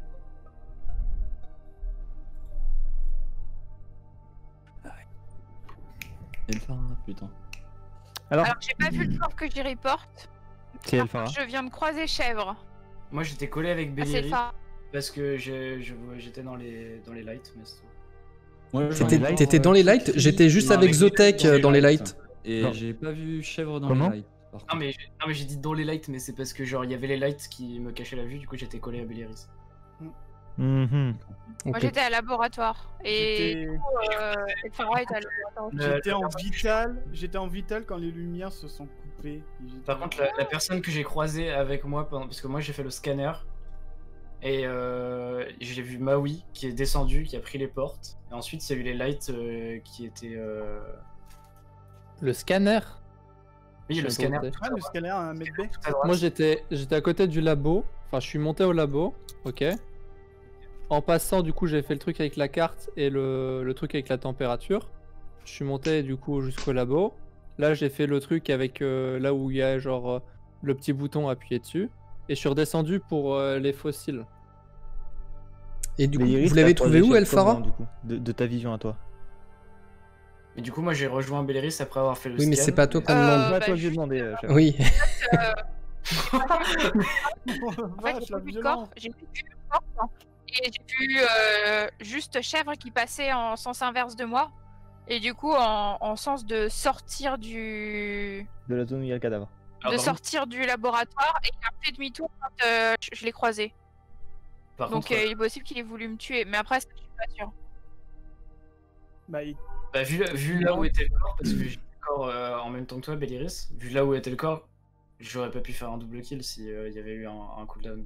Elphara, putain. Alors, Alors j'ai pas vu le corps que j'y reporte. c'est Elphara. Je viens de croiser Chèvre. Moi j'étais collé avec Ah, c'est Beliri Elphara. parce que je- je- j'étais dans les, dans les lights. Mais c'est tout. Moi, T'étais j'en ai t'étais voir, dans les euh, lights? Cricri, J'étais juste Non, avec avec Zotek dans les dans les lights. lights. Et Non. j'ai pas vu Chèvre dans Comment les lights. Par Non contre. mais, j'ai- non, mais j'ai dit dans les lights, mais c'est parce que genre il y avait les lights qui me cachaient la vue, du coup j'étais collé à Belliris. Mhm. Moi Ok. j'étais à laboratoire. Et J'étais- du coup, euh, Elphara était à laboratoire aussi. Le- J'étais en vital, j'étais en vital quand les lumières se sont coupées. et j'étais- Par contre, la, la personne que j'ai croisée avec moi, pendant... parce que moi j'ai fait le scanner, et euh, j'ai vu Maui qui est descendu, qui a pris les portes, et ensuite il y a eu les lights euh, qui étaient... euh, Le scanner. Oui, Je le sais scanner pas. Ah, le scanner à un mètre B. tout à droite. Moi j'étais j'étais à côté du labo, enfin je suis monté au labo, ok. En passant du coup j'ai fait le truc avec la carte et le, le truc avec la température. Je suis monté du coup jusqu'au labo. Là j'ai fait le truc avec euh, là où il y a genre euh, le petit bouton appuyé dessus. Et je suis redescendu pour euh, les fossiles. Et du coup, Mais Iris, vous l'avez t'as trouvé croisé où, Chef comment, Elphara? du coup, de, de ta vision à toi? Et du coup moi j'ai rejoint Belliris après avoir fait le Oui, mais scan. c'est pas toi qu'on Euh, demande. C'est pas bah, toi que j'ai juste, demandé, euh, chef. Oui. Euh, Oh, En fait, vache, j'ai la vu le violence. corps, j'ai vu le corps, hein. Et j'ai vu euh, juste Chèvre qui passait en sens inverse de moi. Et du coup, en, en sens de sortir du De la zone où il y a le cadavre. Alors, de par sortir du laboratoire et il a fait demi-tour quand euh, je, je l'ai croisé. Par Donc contre, euh, il est possible qu'il ait voulu me tuer, mais après ça, je suis pas sûre. Bah, il- bah, vu, vu là où était le corps, parce que j'ai le corps euh, en même temps que toi, Belliris, vu là où était le corps, j'aurais pas pu faire un double kill s'il y avait eu un, un cooldown.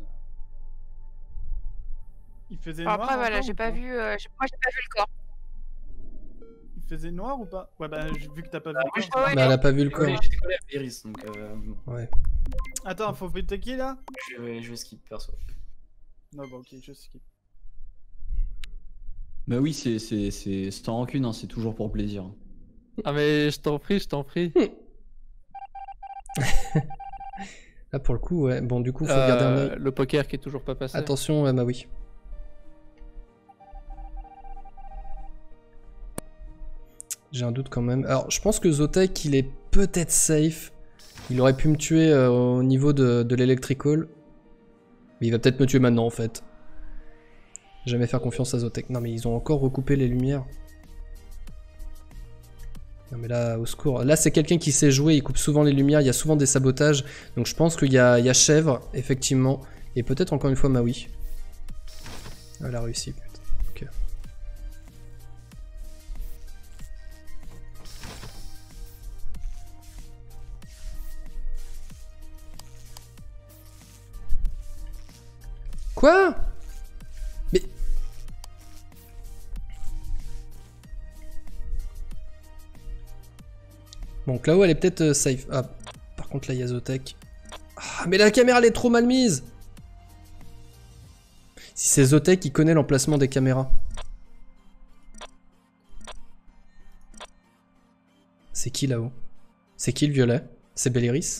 il faisait Enfin, noir. après voilà, encore j'ai ou pas vu, euh, j'ai- moi j'ai pas vu le corps. Il faisait noir ou pas? Ouais, bah, vu que t'as pas vu Ah, le moi, corps. j'étais Ouais, Mais ouais, elle a pas vu le J'étais collé, corps. j'étais collé à Belliris, donc euh, Ouais. Attends, faut attaquer là? je, vais, je vais skip perso. Non, bah, ok, je skip. Bah oui, c'est c'est- c'est sans rancune, hein, c'est toujours pour plaisir. Ah mais je t'en prie, je t'en prie. Là, pour le coup, ouais. Bon, du coup, faut garder un Euh, œil. le poker qui est toujours pas passé. Attention, euh, Maui. J'ai un doute quand même. Alors, je pense que Zotek, il est peut-être safe. Il aurait pu me tuer euh, au niveau de, de l'electrical. Mais il va peut-être me tuer maintenant, en fait. Jamais faire confiance à Zotek. Non, mais ils ont encore recoupé les lumières. Non, mais là, au secours. Là, c'est quelqu'un qui sait jouer. Il coupe souvent les lumières. Il y a souvent des sabotages. Donc, je pense qu'il y a, il y a Chèvre, effectivement. Et peut-être encore une fois Maui. Elle a réussi, putain. Ok. Quoi? Mais... Bon, Clao, elle est peut-être euh, safe. Ah, par contre, là, il y a Zotek. Ah, mais la caméra, elle est trop mal mise. Si c'est Zotek, il connaît l'emplacement des caméras. C'est qui là-haut? C'est qui le violet? C'est Belliris?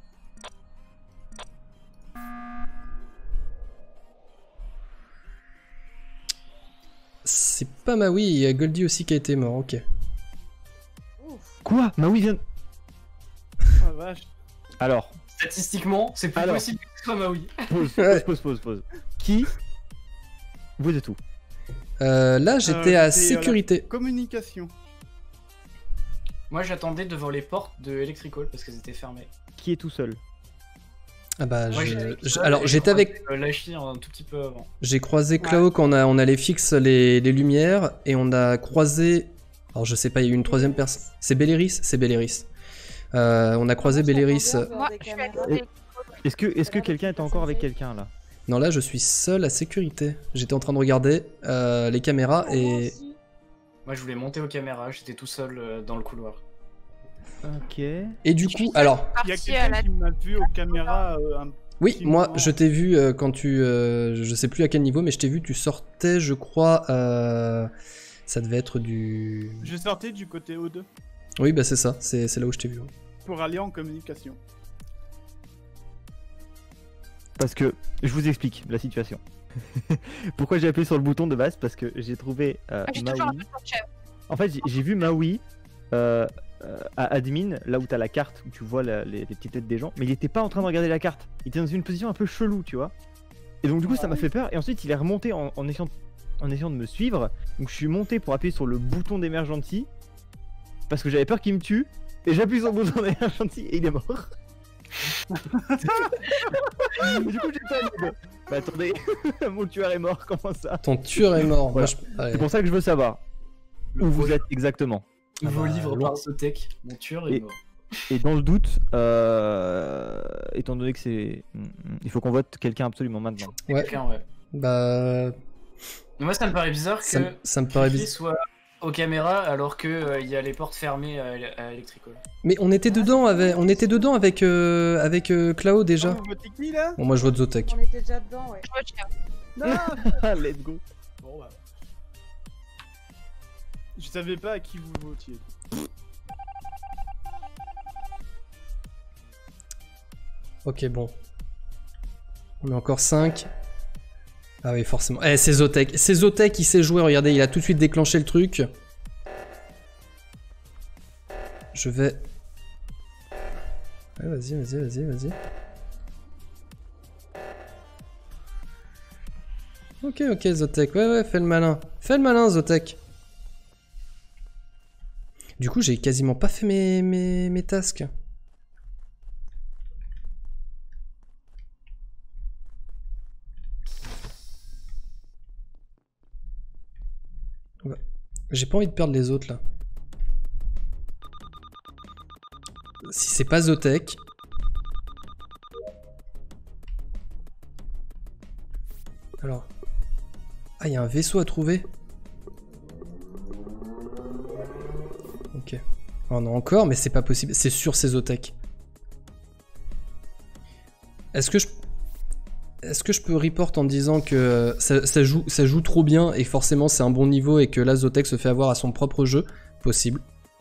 C'est pas Maui, il y a Goldie aussi qui a été mort, ok. Quoi? Maui vient. Ah, vache. Alors, Statistiquement, c'est plus Alors. possible que ce soit Maui. pause, Ouais. pause, pause, pause, pause. Qui? Vous êtes où? Euh, là, Euh, j'étais j'étais à la sécurité. Communication. Moi j'attendais devant les portes de Electrical parce qu'elles étaient fermées. Qui est tout seul? Ah bah, Moi, je- j'étais tout je- seul alors et j'étais je avec, croisais, euh, Lachi un tout petit peu avant. j'ai croisé Clao quand on, a, on allait fixer les, les lumières et on a croisé, alors je sais pas, il y a eu une troisième personne. C'est Belliris, c'est Belliris. Euh, on a croisé Belliris. Vers Moi, des je suis caméras. allée Est-ce que, est-ce que quelqu'un est encore avec quelqu'un là? Non, là, je suis seul à sécurité. J'étais en train de regarder euh, les caméras et... Moi, je voulais monter aux caméras, j'étais tout seul euh, dans le couloir. Ok. Et du coup, alors... Il y a quelqu'un qui m'a vu aux caméras euh, un Oui, petit moi, moment. je t'ai vu euh, quand tu... euh, je sais plus à quel niveau, mais je t'ai vu, tu sortais, je crois... euh, ça devait être du... Je sortais du côté O deux Oui, bah c'est ça, c'est c'est là où je t'ai vu. ouais. pour aller en communication. Parce que, je vous explique la situation. Pourquoi j'ai appuyé sur le bouton de base? Parce que j'ai trouvé euh, Ah, j'ai toujours un Maui. peu de chèvre. En fait, j'ai- j'ai vu Maui euh, euh, à admin, là où t'as la carte, où tu vois la- les, les petites têtes des gens, mais il était pas en train de regarder la carte. Il était dans une position un peu chelou, tu vois. Et donc du coup, ça m'a fait peur. Et ensuite, il est remonté en, en essayant, en essayant de me suivre. Donc je suis monté pour appuyer sur le bouton d'emergency parce que j'avais peur qu'il me tue. Et j'appuie sur le bouton d'emergency et il est mort. Et du coup, j'ai pas libre. Bah attendez, mon tueur est mort. Comment ça? Ton tueur est mort. Voilà. Moi, je- ouais. C'est pour ça que je veux savoir où vous êtes exactement. Nouveau bah, livre loin. par Zotek, mon tueur est Et- mort. Et dans le doute, euh, étant donné que c'est, il faut qu'on vote quelqu'un absolument maintenant. Ouais. Quelqu'un, ouais. Bah... Mais moi, ça me paraît bizarre que Ça, me- ça me paraît Kiki bizarre. soit aux caméras alors que euh, il y a les portes fermées à, à Electrical. Mais on était dedans avec, on était dedans avec, euh, avec euh, Clao déjà. Vous votez qui là? Bon, moi je vote Zotek. On était déjà dedans, ouais. Je vote chèvre. Non. Let's go. Bon bah. Je savais pas à qui vous votiez. Ok, bon. On est encore cinq. Ah oui, forcément. Eh, c'est Zotek. C'est Zotek qui sait jouer, regardez, il a tout de suite déclenché le truc. Je vais... Ouais, vas-y, vas-y, vas-y, vas-y. Ok, ok, Zotek. Ouais, ouais, fais le malin. Fais le malin, Zotek. Du coup, j'ai quasiment pas fait mes, mes, mes tasks. Ouais. J'ai pas envie de perdre les autres là. Si c'est pas Zotek. Alors. Ah, il y a un vaisseau à trouver. Ok. Oh non, encore, mais c'est pas possible. C'est sûr, c'est Zotek. Est-ce que je... Est-ce que je peux report en disant que ça, ça joue, ça joue trop bien et forcément c'est un bon niveau et que là Zotek se fait avoir à son propre jeu? Possible.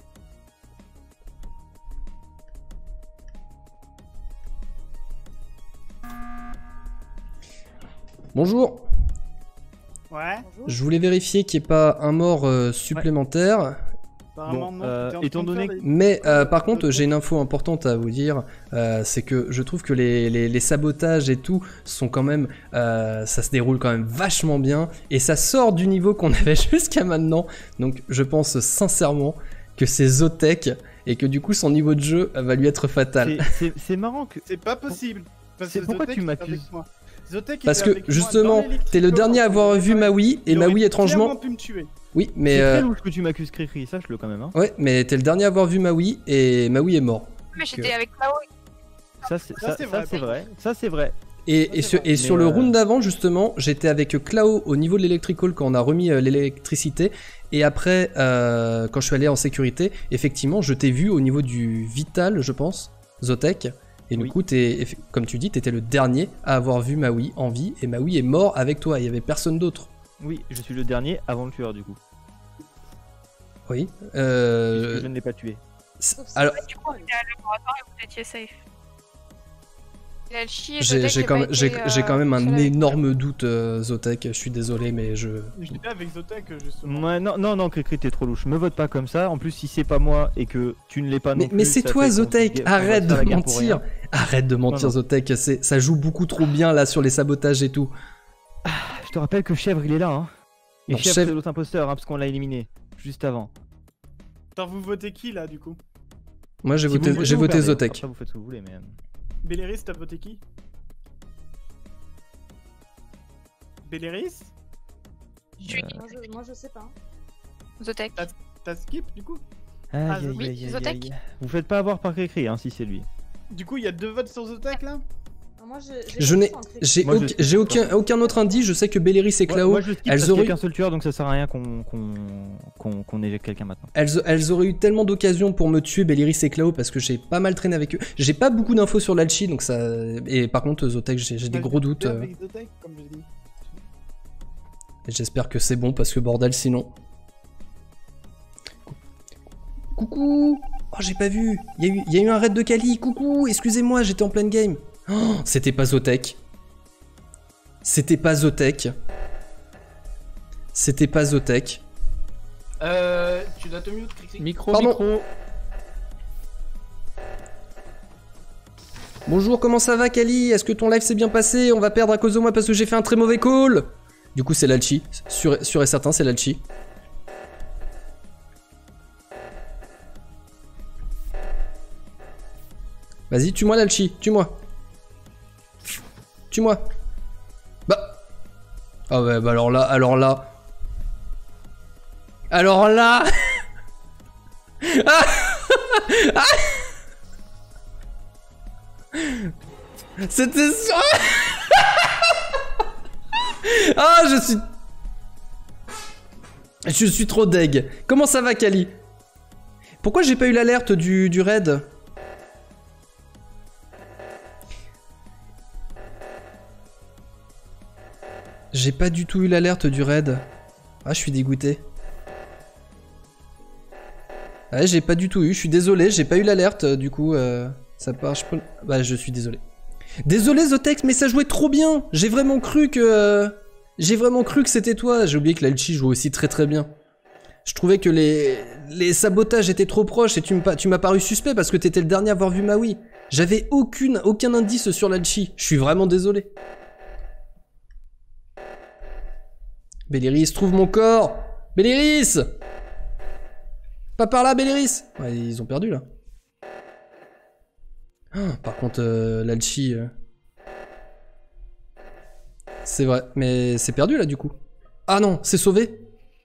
Bonjour. Ouais. Je voulais vérifier qu'il n'y ait pas un mort euh, supplémentaire. Apparemment, Bon, non, euh, t'étais en train étant de donné faire que- des- Mais euh, par contre, j'ai une info importante à vous dire, euh, c'est que je trouve que les, les- les sabotages et tout sont quand même, euh, ça se déroule quand même vachement bien et ça sort du niveau qu'on avait jusqu'à maintenant. Donc je pense sincèrement que c'est Zotek et que du coup son niveau de jeu va lui être fatal. C'est- C'est c'est marrant que. C'est pas possible. Parce C'est que pourquoi Zotek tu était m'accuses avec moi. Zotek était Parce que avec moi justement, dans l'électrico t'es le dernier à quand on avoir avait vu parlé. Maui et Il aurait Maui étrangement. clairement pu me tuer. Oui, mais C'est euh, très louche que tu m'accuses Cricri, sache-le quand même. Hein. ouais, mais t'es le dernier à avoir vu Maui et Maui est mort. Mais j'étais Que- avec Mao. Ça c'est Ça, ça, c'est ça, vrai, c'est par vrai. Ça c'est vrai. Et, et sur, et sur Mais, le euh, round d'avant, justement, j'étais avec Clao au niveau de l'électrical quand on a remis euh, l'électricité. Et après, euh, quand je suis allé en sécurité, effectivement, je t'ai vu au niveau du vital, je pense, Zotek. Et du Oui. coup, t'es, eff- comme tu dis, t'étais le dernier à avoir vu Maui en vie. Et Maui est mort avec toi, il y avait personne d'autre. Oui, je suis le dernier avant le tueur du coup. Oui. Puisque Euh, je ne l'ai pas tué. c'est- alors, Du coup, on était à laboratoire et vous étiez safe. Il a le chi et j'ai, Zotek, j'ai j'ai quand, pas même- j'ai, été, j'ai euh, quand même un seule avec- énorme doute, euh, Zotek. Je suis désolé, mais je... J'étais avec Zotek justement. Ouais, non, non, non, Cricri, t'es trop louche. Me vote pas comme ça. En plus, si c'est pas moi et que tu ne l'es pas non Mais, plus. mais c'est ça toi, fait qu'on se Zotek. dit- qu'on va Arrête se de faire la guerre pour mentir. rien. Arrête de mentir, non. Zotek. C'est, ça joue beaucoup trop bien là sur les sabotages et tout. Je te rappelle que Chèvre il est là, hein. Et Non, Chèvre, Chèvre- c'est l'autre imposteur, hein, parce qu'on l'a éliminé juste avant. Attends, vous votez qui là du coup? Moi, j'ai Si voté, vous voulez, j'ai vous voté perdez. Zotek. Après, vous faites ce que vous voulez, mais. Belleris, t'as voté qui? Belleris? Je suis Moi je, moi, je sais pas. Zotek. T'as skip du coup? Aïe, Ah, aïe, oui, aïe, aïe, Zotek. aïe. Vous faites pas avoir par Cricri, hein, si c'est lui. Du coup, il y a deux votes sur Zotek là? Moi, j'ai- j'ai Je n'ai, confiance en Cricri. j'ai Moi, je aucun, sais j'ai pas. aucun, aucun autre indice. Je sais que Belleris et Moi, Clao, moi, je skip parce elles qu'il y a auraient, qu'un seul tueur, donc ça sert à rien qu'on qu'on qu'on qu'on éjecte quelqu'un maintenant. elles, elles auraient eu tellement d'occasions pour me tuer, Belleris et Clao, parce que j'ai pas mal traîné avec eux. J'ai pas beaucoup d'infos sur l'Alchi, donc ça. Et par contre, Zotek, j'ai j'ai des Bah, gros je doutes. vais euh, avec Zotek, comme je dis. Et j'espère que c'est bon, parce que bordel, sinon. Coucou. Oh, j'ai pas vu. Il y, a eu- il y a eu un raid de Kali. Coucou, excusez-moi, j'étais en pleine game. Oh, c'était pas Zotek. C'était pas Zotek. C'était pas Zotek. Euh, tu dois te mute, Cricri. Micro, Pardon. micro. Bonjour, comment ça va, Kali? Est-ce que ton live s'est bien passé? On va perdre à cause de moi parce que j'ai fait un très mauvais call. Du coup, c'est l'Alchi. Sûr, sûr et certain, c'est l'Alchi. Vas-y, tue-moi l'Alchi, tue-moi. Tue-moi. Bah. Ah ouais, bah alors là, alors là. Alors là. Ah. Ah. C'était ça. Ah, je suis... Je suis trop deg. Comment ça va, Kali? Pourquoi j'ai pas eu l'alerte du, du raid? J'ai pas du tout eu l'alerte du raid. Ah, je suis dégoûté. Ouais, j'ai pas du tout eu. Je suis désolé, j'ai pas eu l'alerte. Du coup, euh, ça part. Je... Bah, je suis désolé. Désolé, Zotex, mais ça jouait trop bien. J'ai vraiment cru que... euh, J'ai vraiment cru que c'était toi. J'ai oublié que l'Alchi jouait aussi très très bien. Je trouvais que les, les sabotages étaient trop proches et tu m'as tu m'as paru suspect parce que t'étais le dernier à avoir vu Maui. J'avais aucune, aucun indice sur l'Alchi. Je suis vraiment désolé. Belleris, trouve mon corps. Belleris. Pas par là, Belleris. Ouais, ils ont perdu là. Ah, par contre, euh, l'Alchi... euh, C'est vrai, mais c'est perdu là du coup. Ah non, c'est sauvé.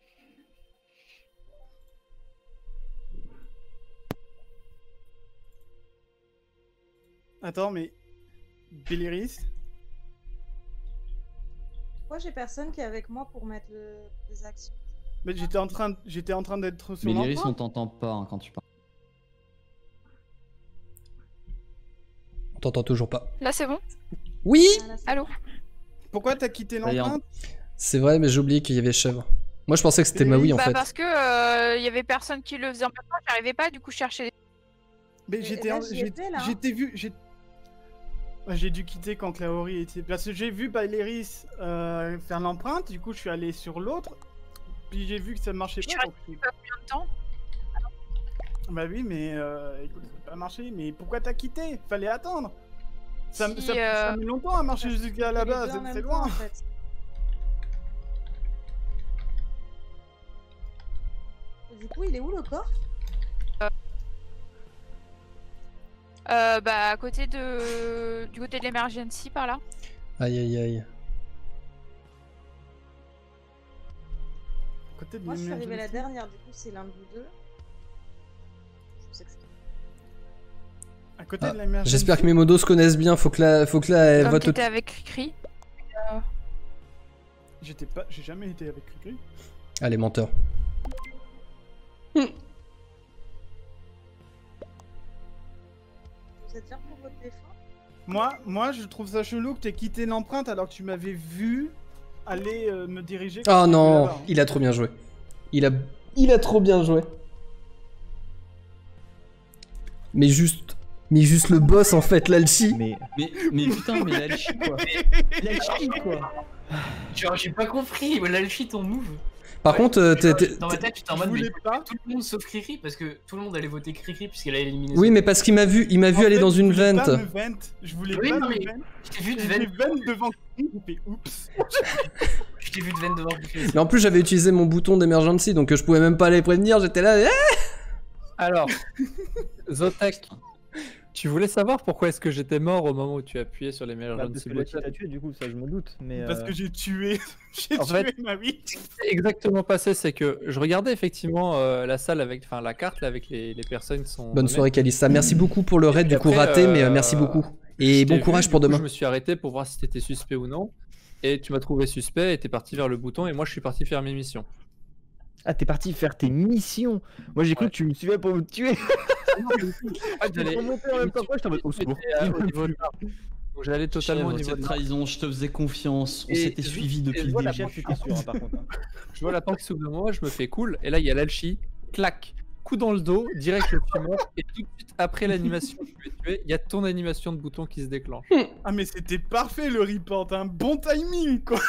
Attends, mais. Belleris? Pourquoi j'ai personne qui est avec moi pour mettre le... les actions? Mais j'étais en train, j'étais en train d'être sur Mais l'Iris, l'emploi. on t'entend pas hein, quand tu parles. On t'entend toujours pas. Là, c'est bon? Oui. Allô? Pourquoi t'as quitté l'empreinte? C'est vrai, mais j'ai oublié qu'il y avait Chèvre. Moi je pensais que c'était Maui en Bah, fait. parce que euh, il y avait personne qui le faisait en même temps, j'arrivais pas, du coup, je cherchais. Mais j'étais, là, en- j'y j'ai- étais, là, hein. j'étais vu, j'ai. Ouais, J'ai dû quitter quand Claori était. Parce que j'ai vu Belleris euh, faire l'empreinte, du coup je suis allé sur l'autre, puis j'ai vu que ça marchait Je pas. suis donc je- pas combien de temps? Bah oui, mais euh, écoute, ça n'a pas marché. Mais pourquoi t'as quitté? Fallait attendre. Ça, Si, ça, ça euh, a mis longtemps à marcher jusqu'à la Les deux base, en c'est- même c'est temps, loin. en fait. Du coup, il est où le corps? Euh, bah, à côté de. Du côté de l'emergency, par là. Aïe aïe aïe. Côté de Moi, je suis arrivée la l'emergency. dernière, du coup, c'est l'un de vous deux. Je sais que c'est- À côté Ah, de l'emergency. J'espère que mes modos se connaissent bien. Faut que la, faut que la elle Comme vote. t'étais avec Cricri. Euh, J'étais pas, j'ai jamais été avec Cricri. Allez, menteur. Vous êtes bien pour votre défense? Moi, moi, je trouve ça chelou que t'aies quitté l'empreinte alors que tu m'avais vu aller euh, me diriger. quand Oh j'étais non, là-bas, hein. il a trop bien joué. Il a, il a trop bien joué. Mais juste, mais juste le boss en fait, l'Alchi. Mais, Mais, mais putain, mais l'Alchi quoi. L'Alchi quoi. Genre, j'ai pas compris, l'Alchi ton move. Par contre, euh, t'es- Genre, t'es- dans ma tête, tu t'es en Je mode, mais voulais pas. tout le monde sauf Cricri, parce que tout le monde allait voter Cricri puisqu'elle a éliminé. oui, mais parce qu'il m'a vu, il m'a vu En aller fait, dans je une voulais vente. pas me vent. Je voulais Oui, pas non, me mais vent. je t'ai vu de J'ai veine, vent devant Cricri, j'ai fait oups. je t'ai vu de veine devant Cricri. Mais en plus, j'avais utilisé mon bouton d'emergency, donc euh, je pouvais même pas les prévenir. J'étais là. eh Alors, Zotek, tu voulais savoir pourquoi est-ce que j'étais mort au moment où tu appuyais sur bah, parce l'emergency que là, tu button? t'as tué, du coup, ça je me doute. Mais Parce euh, que j'ai tué, j'ai En tué fait- ma vie. Ce qui s'est exactement passé, c'est que je regardais effectivement euh, la salle avec, enfin la carte là avec les, les personnes qui sont. Bonne nommées. soirée, Kalista. Merci beaucoup pour le raid, Et du coup après, raté, mais euh, euh, merci beaucoup. Et Je bon t'ai courage vu, pour du coup, demain. Je me suis arrêté pour voir si t'étais suspect ou non. Et tu m'as trouvé suspect et t'es parti vers le bouton et moi je suis parti faire mes missions. Ah, t'es parti faire tes missions. Moi j'ai cru que tu me suivais pour me tuer. Ah, j'allais- remonter en même temps que moi, j'étais en mode, oh, c'est bon. J'étais, euh, au niveau de l'arbre. Donc j'allais totalement au Chèvre, niveau cette de l'arbre. trahison, je te faisais confiance, on Et s'était je- suivi et depuis je le vois la début. porte- J'étais sûr, hein, par contre. hein. Je vois la porte qui s'ouvre de moi, je me fais cool. Et là il y a l'alchi, clac, coup dans le dos, direct je suis mort. Et tout de suite après l'animation que je vais tuer, il y a ton animation de bouton qui se déclenche. Ah mais c'était parfait le report, un bon timing quoi.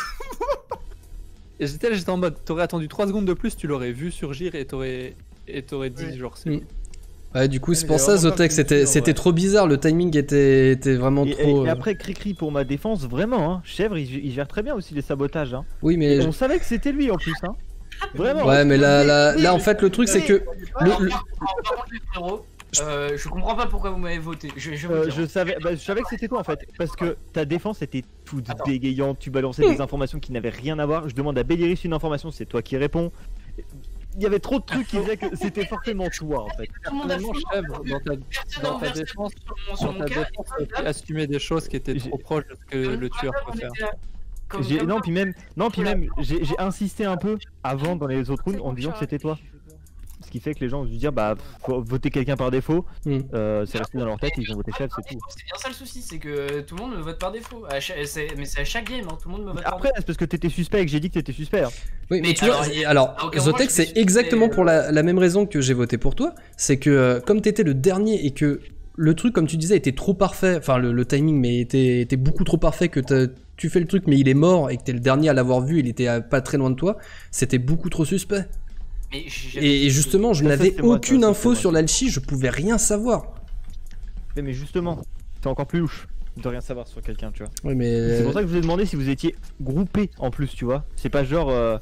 Et j'étais là, j'étais en mode, t'aurais attendu trois secondes de plus, tu l'aurais vu surgir et t'aurais et t'aurais dit Oui. genre c'est Mm. Ouais, du coup, Ouais, c'est mais pour j'ai ça, vraiment pas Zotex, pu me c'était suivre, c'était ouais. trop bizarre. Le timing était, était vraiment Et, trop. et- et euh, après, Cricri pour ma défense, vraiment, hein. Chèvre, il, il gère très bien aussi les sabotages. Hein. Oui, mais. Et on savait que c'était lui en plus. Hein. Vraiment. Ouais, mais là, là, là, en fait, le truc, c'est que. le- Alors, le- par, alors, par contre, les frérots, euh, je comprends pas pourquoi vous m'avez voté. Je, je vais vous Euh, dire. je savais, bah, je savais que c'était toi en fait, parce que ta défense était toute Attends. bégayante, tu balançais des informations qui n'avaient rien à voir. Je demande à Belliris une information, c'est toi qui réponds. Il y avait trop de trucs qui disaient que c'était forcément toi en fait. Tout le monde a Personnellement, fou. Chèvre, dans ta, Personne dans n'a ta versé défense, sur mon, sur dans mon ta cas. défense, t'as assumé des choses qui étaient J'ai- trop proches de ce que le tueur peut faire. J'ai- non, puis même, non, puis même, j'ai j'ai insisté un peu avant dans les autres rounds en disant que c'était toi. Ce qui fait que les gens ont dû dire bah faut voter quelqu'un par défaut. Hmm. Euh, c'est resté dans leur tête, ils ont voté Chèvre, c'est tout. C'est bien ça le souci, c'est que tout le monde me vote par défaut. À chaque- c'est- Mais c'est à chaque game, hein, tout le monde me vote par Après, défaut. c'est parce que t'étais suspect et que j'ai dit que t'étais suspect. hein. Oui, mais, Mais tu vois, alors, et il y a- alors, à aucun moment, Zotex, je c'est me suis exactement fait, pour euh, la, la même raison que j'ai voté pour toi. C'est que, euh, comme t'étais le dernier et que le truc, comme tu disais, était trop parfait, enfin, le, le timing, mais était, était beaucoup trop parfait que t'as- tu fais le truc, mais il est mort et que t'es le dernier à l'avoir vu, il était à- pas très loin de toi, c'était beaucoup trop suspect. Mais j'ai- Et, et justement, je Ça, ça, n'avais c'est moi, aucune ça, ça, info c'est moi. sur l'alchi, je pouvais rien savoir. Mais, mais justement, c'est encore plus louche de rien savoir sur quelqu'un, tu vois. Oui, mais. C'est pour ça que je vous ai demandé si vous étiez groupés en plus, tu vois. C'est pas genre. euh,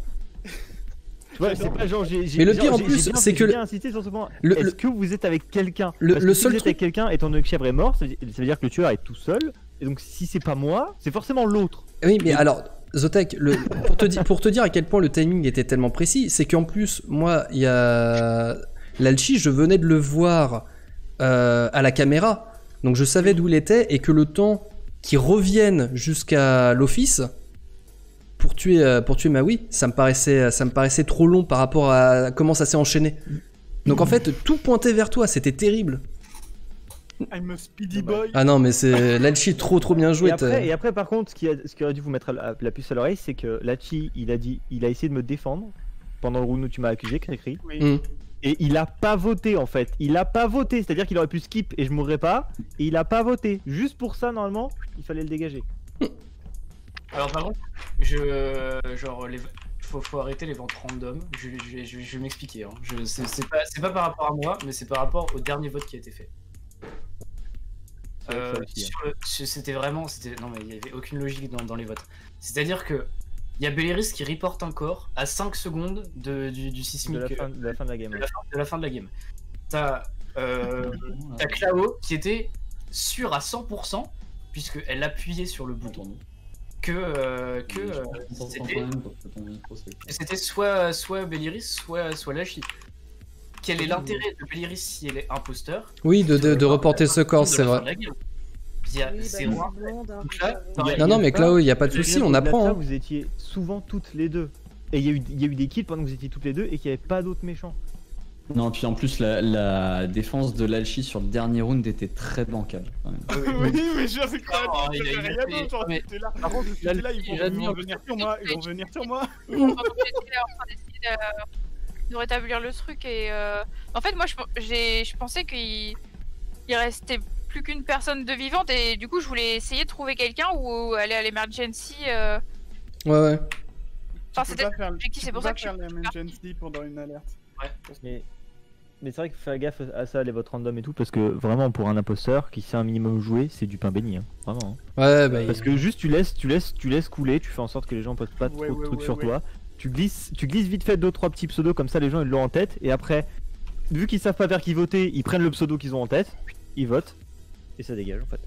Tu vois, c'est pas genre. j'ai- j'ai- Mais le genre, pire en j'ai- plus, j'ai bien- c'est que j'ai bien insisté sur ce point. le- Est-ce le- que vous êtes avec quelqu'un Le- Parce le que si seul vous êtes truc- avec quelqu'un, étant donné que Chèvre est mort, ça veut ça veut dire que le tueur est tout seul. Et donc, si c'est pas moi, c'est forcément l'autre. Oui, mais alors, Zotek, le, pour, te di- pour te dire à quel point le timing était tellement précis, c'est qu'en plus, moi, il y a. L'alchi, je venais de le voir euh, à la caméra, donc je savais d'où il était, et que le temps qu'il revienne jusqu'à l'office pour tuer, euh, pour tuer Maui, ça me, paraissait, ça me paraissait trop long par rapport à comment ça s'est enchaîné. Donc en fait, tout pointait vers toi, c'était terrible. I'm a speedy boy. Ah non, mais c'est l'alchi trop trop bien joué. Et après, t'as- et après, par contre, ce qui, a, ce qui aurait dû vous mettre la, la puce à l'oreille, c'est que Lachi, il a dit, il a essayé de me défendre pendant le round où tu m'as accusé, Cricri. Oui. Hmm. Et il a pas voté en fait. Il a pas voté, c'est-à-dire qu'il aurait pu skip et je mourrais pas. Et il a pas voté. Juste pour ça, normalement, il fallait le dégager. Alors par contre, je genre les faut, faut arrêter les ventes random. Je, je, je, je vais m'expliquer. Hein. Je- C'est c'est pas c'est pas par rapport à moi, mais c'est par rapport au dernier vote qui a été fait. C'est vrai que Euh, ça aussi, hein. sur le- sur- c'était vraiment c'était non mais il y avait aucune logique dans, dans les votes. C'est-à-dire que il y a Belliris qui reporte un corps à cinq secondes de, du, du De sismique la, fin, euh, de la fin de la game. de la fin, de la fin de la game. T'as euh, t'as Clao qui était sûr à cent pour cent puisqu'elle appuyait sur le bouton que euh, que euh, c'était que c'était soit soit Belliris soit soit Lachi. Quel est l'intérêt de Belliris si elle est imposteur? Oui, de, de, de reporter ce corps, c'est vrai. Il y a Oui, bah, zéro. elle est blonde, hein, Donc là, vous savez. pareil, Non, non, mais Clao, il n'y a pas de Et souci, même on au-delà de apprend. ça, hein. Vous étiez souvent toutes les deux. Et il y, a eu- il y a eu des kills pendant que vous étiez toutes les deux et qu'il n'y avait pas d'autres méchants. Non, puis en plus, la, la défense de l'Alchi sur le dernier round était très bancale. quand même. Oui, mais je sais quand Ah, même, il a- j'avais il a rien fait- d'autre, genre, mais- j'étais là. Par contre, J'étais là, ils vont, il a ils mis vont en- venir sur moi, ils vont venir sur moi. Pendant que j'étais en train d'essayer de, de rétablir le truc et euh, en fait moi je, j'ai- je pensais qu'il il restait plus qu'une personne de vivante et du coup je voulais essayer de trouver quelqu'un ou aller à l'emergency. Euh... Ouais, ouais. Enfin, Tu peux c'était pas faire- l'objectif, tu c'est peux pour pas ça que je faire suis l'emergency pendant une alerte. Mais, mais c'est vrai qu'il faut faire gaffe à ça, les votes random et tout, parce que vraiment, pour un imposteur qui sait un minimum jouer, c'est du pain béni. Hein. Vraiment. hein. Ouais, bah, Parce il- que juste tu laisses, tu laisses, tu laisses couler, tu fais en sorte que les gens postent pas Ouais, trop de ouais, trucs ouais, sur ouais. toi. Tu glisses, tu glisses vite fait deux trois petits pseudos comme ça, les gens ils l'ont en tête. Et après, vu qu'ils savent pas vers qui voter, ils prennent le pseudo qu'ils ont en tête, ils votent et ça dégage en fait.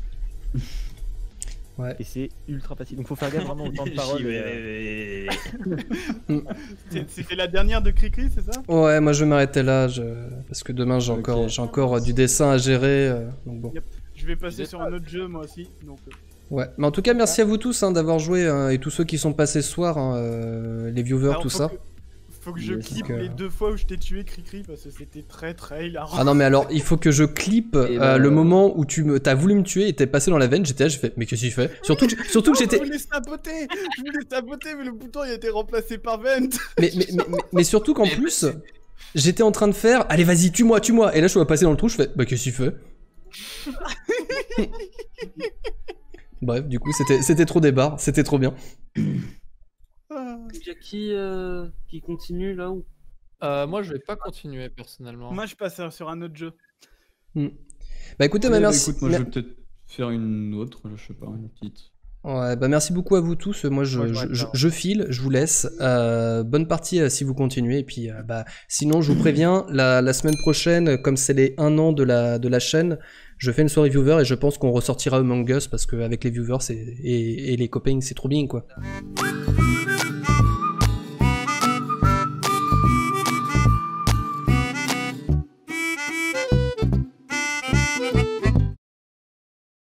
Ouais. Et c'est ultra facile. Donc faut faire gaffe vraiment au temps de parole. J'y et, vais. euh, C'est- C'était la dernière de Cricri, c'est ça? Ouais, moi je vais m'arrêter là, je... parce que demain j'ai encore, Ok. j'ai encore euh, du dessin à gérer. euh, donc bon. Yep. Je vais passer sur un autre jeu moi aussi. Donc, euh, Ouais, mais en tout cas, merci à vous tous hein, d'avoir joué hein, et tous ceux qui sont passés ce soir, hein, euh, les viewers, alors, tout faut ça. que- Faut que je Donc, clip euh, les deux fois où je t'ai tué Cricri parce que c'était très très hilarant. Ah non, mais alors, il faut que je clippe Et euh, bah, le euh, moment où tu me, t'as voulu me tuer et t'es passé dans la veine. J'étais là, j'ai fait, mais qu'est-ce qu'il fait? Surtout que, surtout que Non, j'étais. Je voulais saboter Je voulais saboter, mais le bouton il a été remplacé par Vent. Mais, mais, mais, mais- mais surtout qu'en plus, j'étais en train de faire, allez, vas-y, tue-moi, tue-moi. Et là, je vois passer dans le trou, je fais, bah, qu'est-ce qu'il fait? Bref, du coup, c'était c'était trop des barres, c'était trop bien. Il y a qui, euh, qui continue là ou Euh, moi, je vais pas continuer personnellement. Moi je passe sur un autre jeu. Hmm. Bah, écoutez, Eh bah, bah, merci. écoute, moi mer- je vais peut-être faire une autre, je sais pas, une petite. Ouais, bah merci beaucoup à vous tous. Moi, je, Moi, je je, reste je- là. je file, je vous laisse. Euh, bonne partie euh, si vous continuez. Et puis, euh, bah, sinon, je vous préviens, la, la semaine prochaine, comme c'est les un an de la, de la chaîne, je fais une soirée viewer et je pense qu'on ressortira Among Us parce qu'avec les viewers c'est- et, et les copains, c'est trop bien, quoi.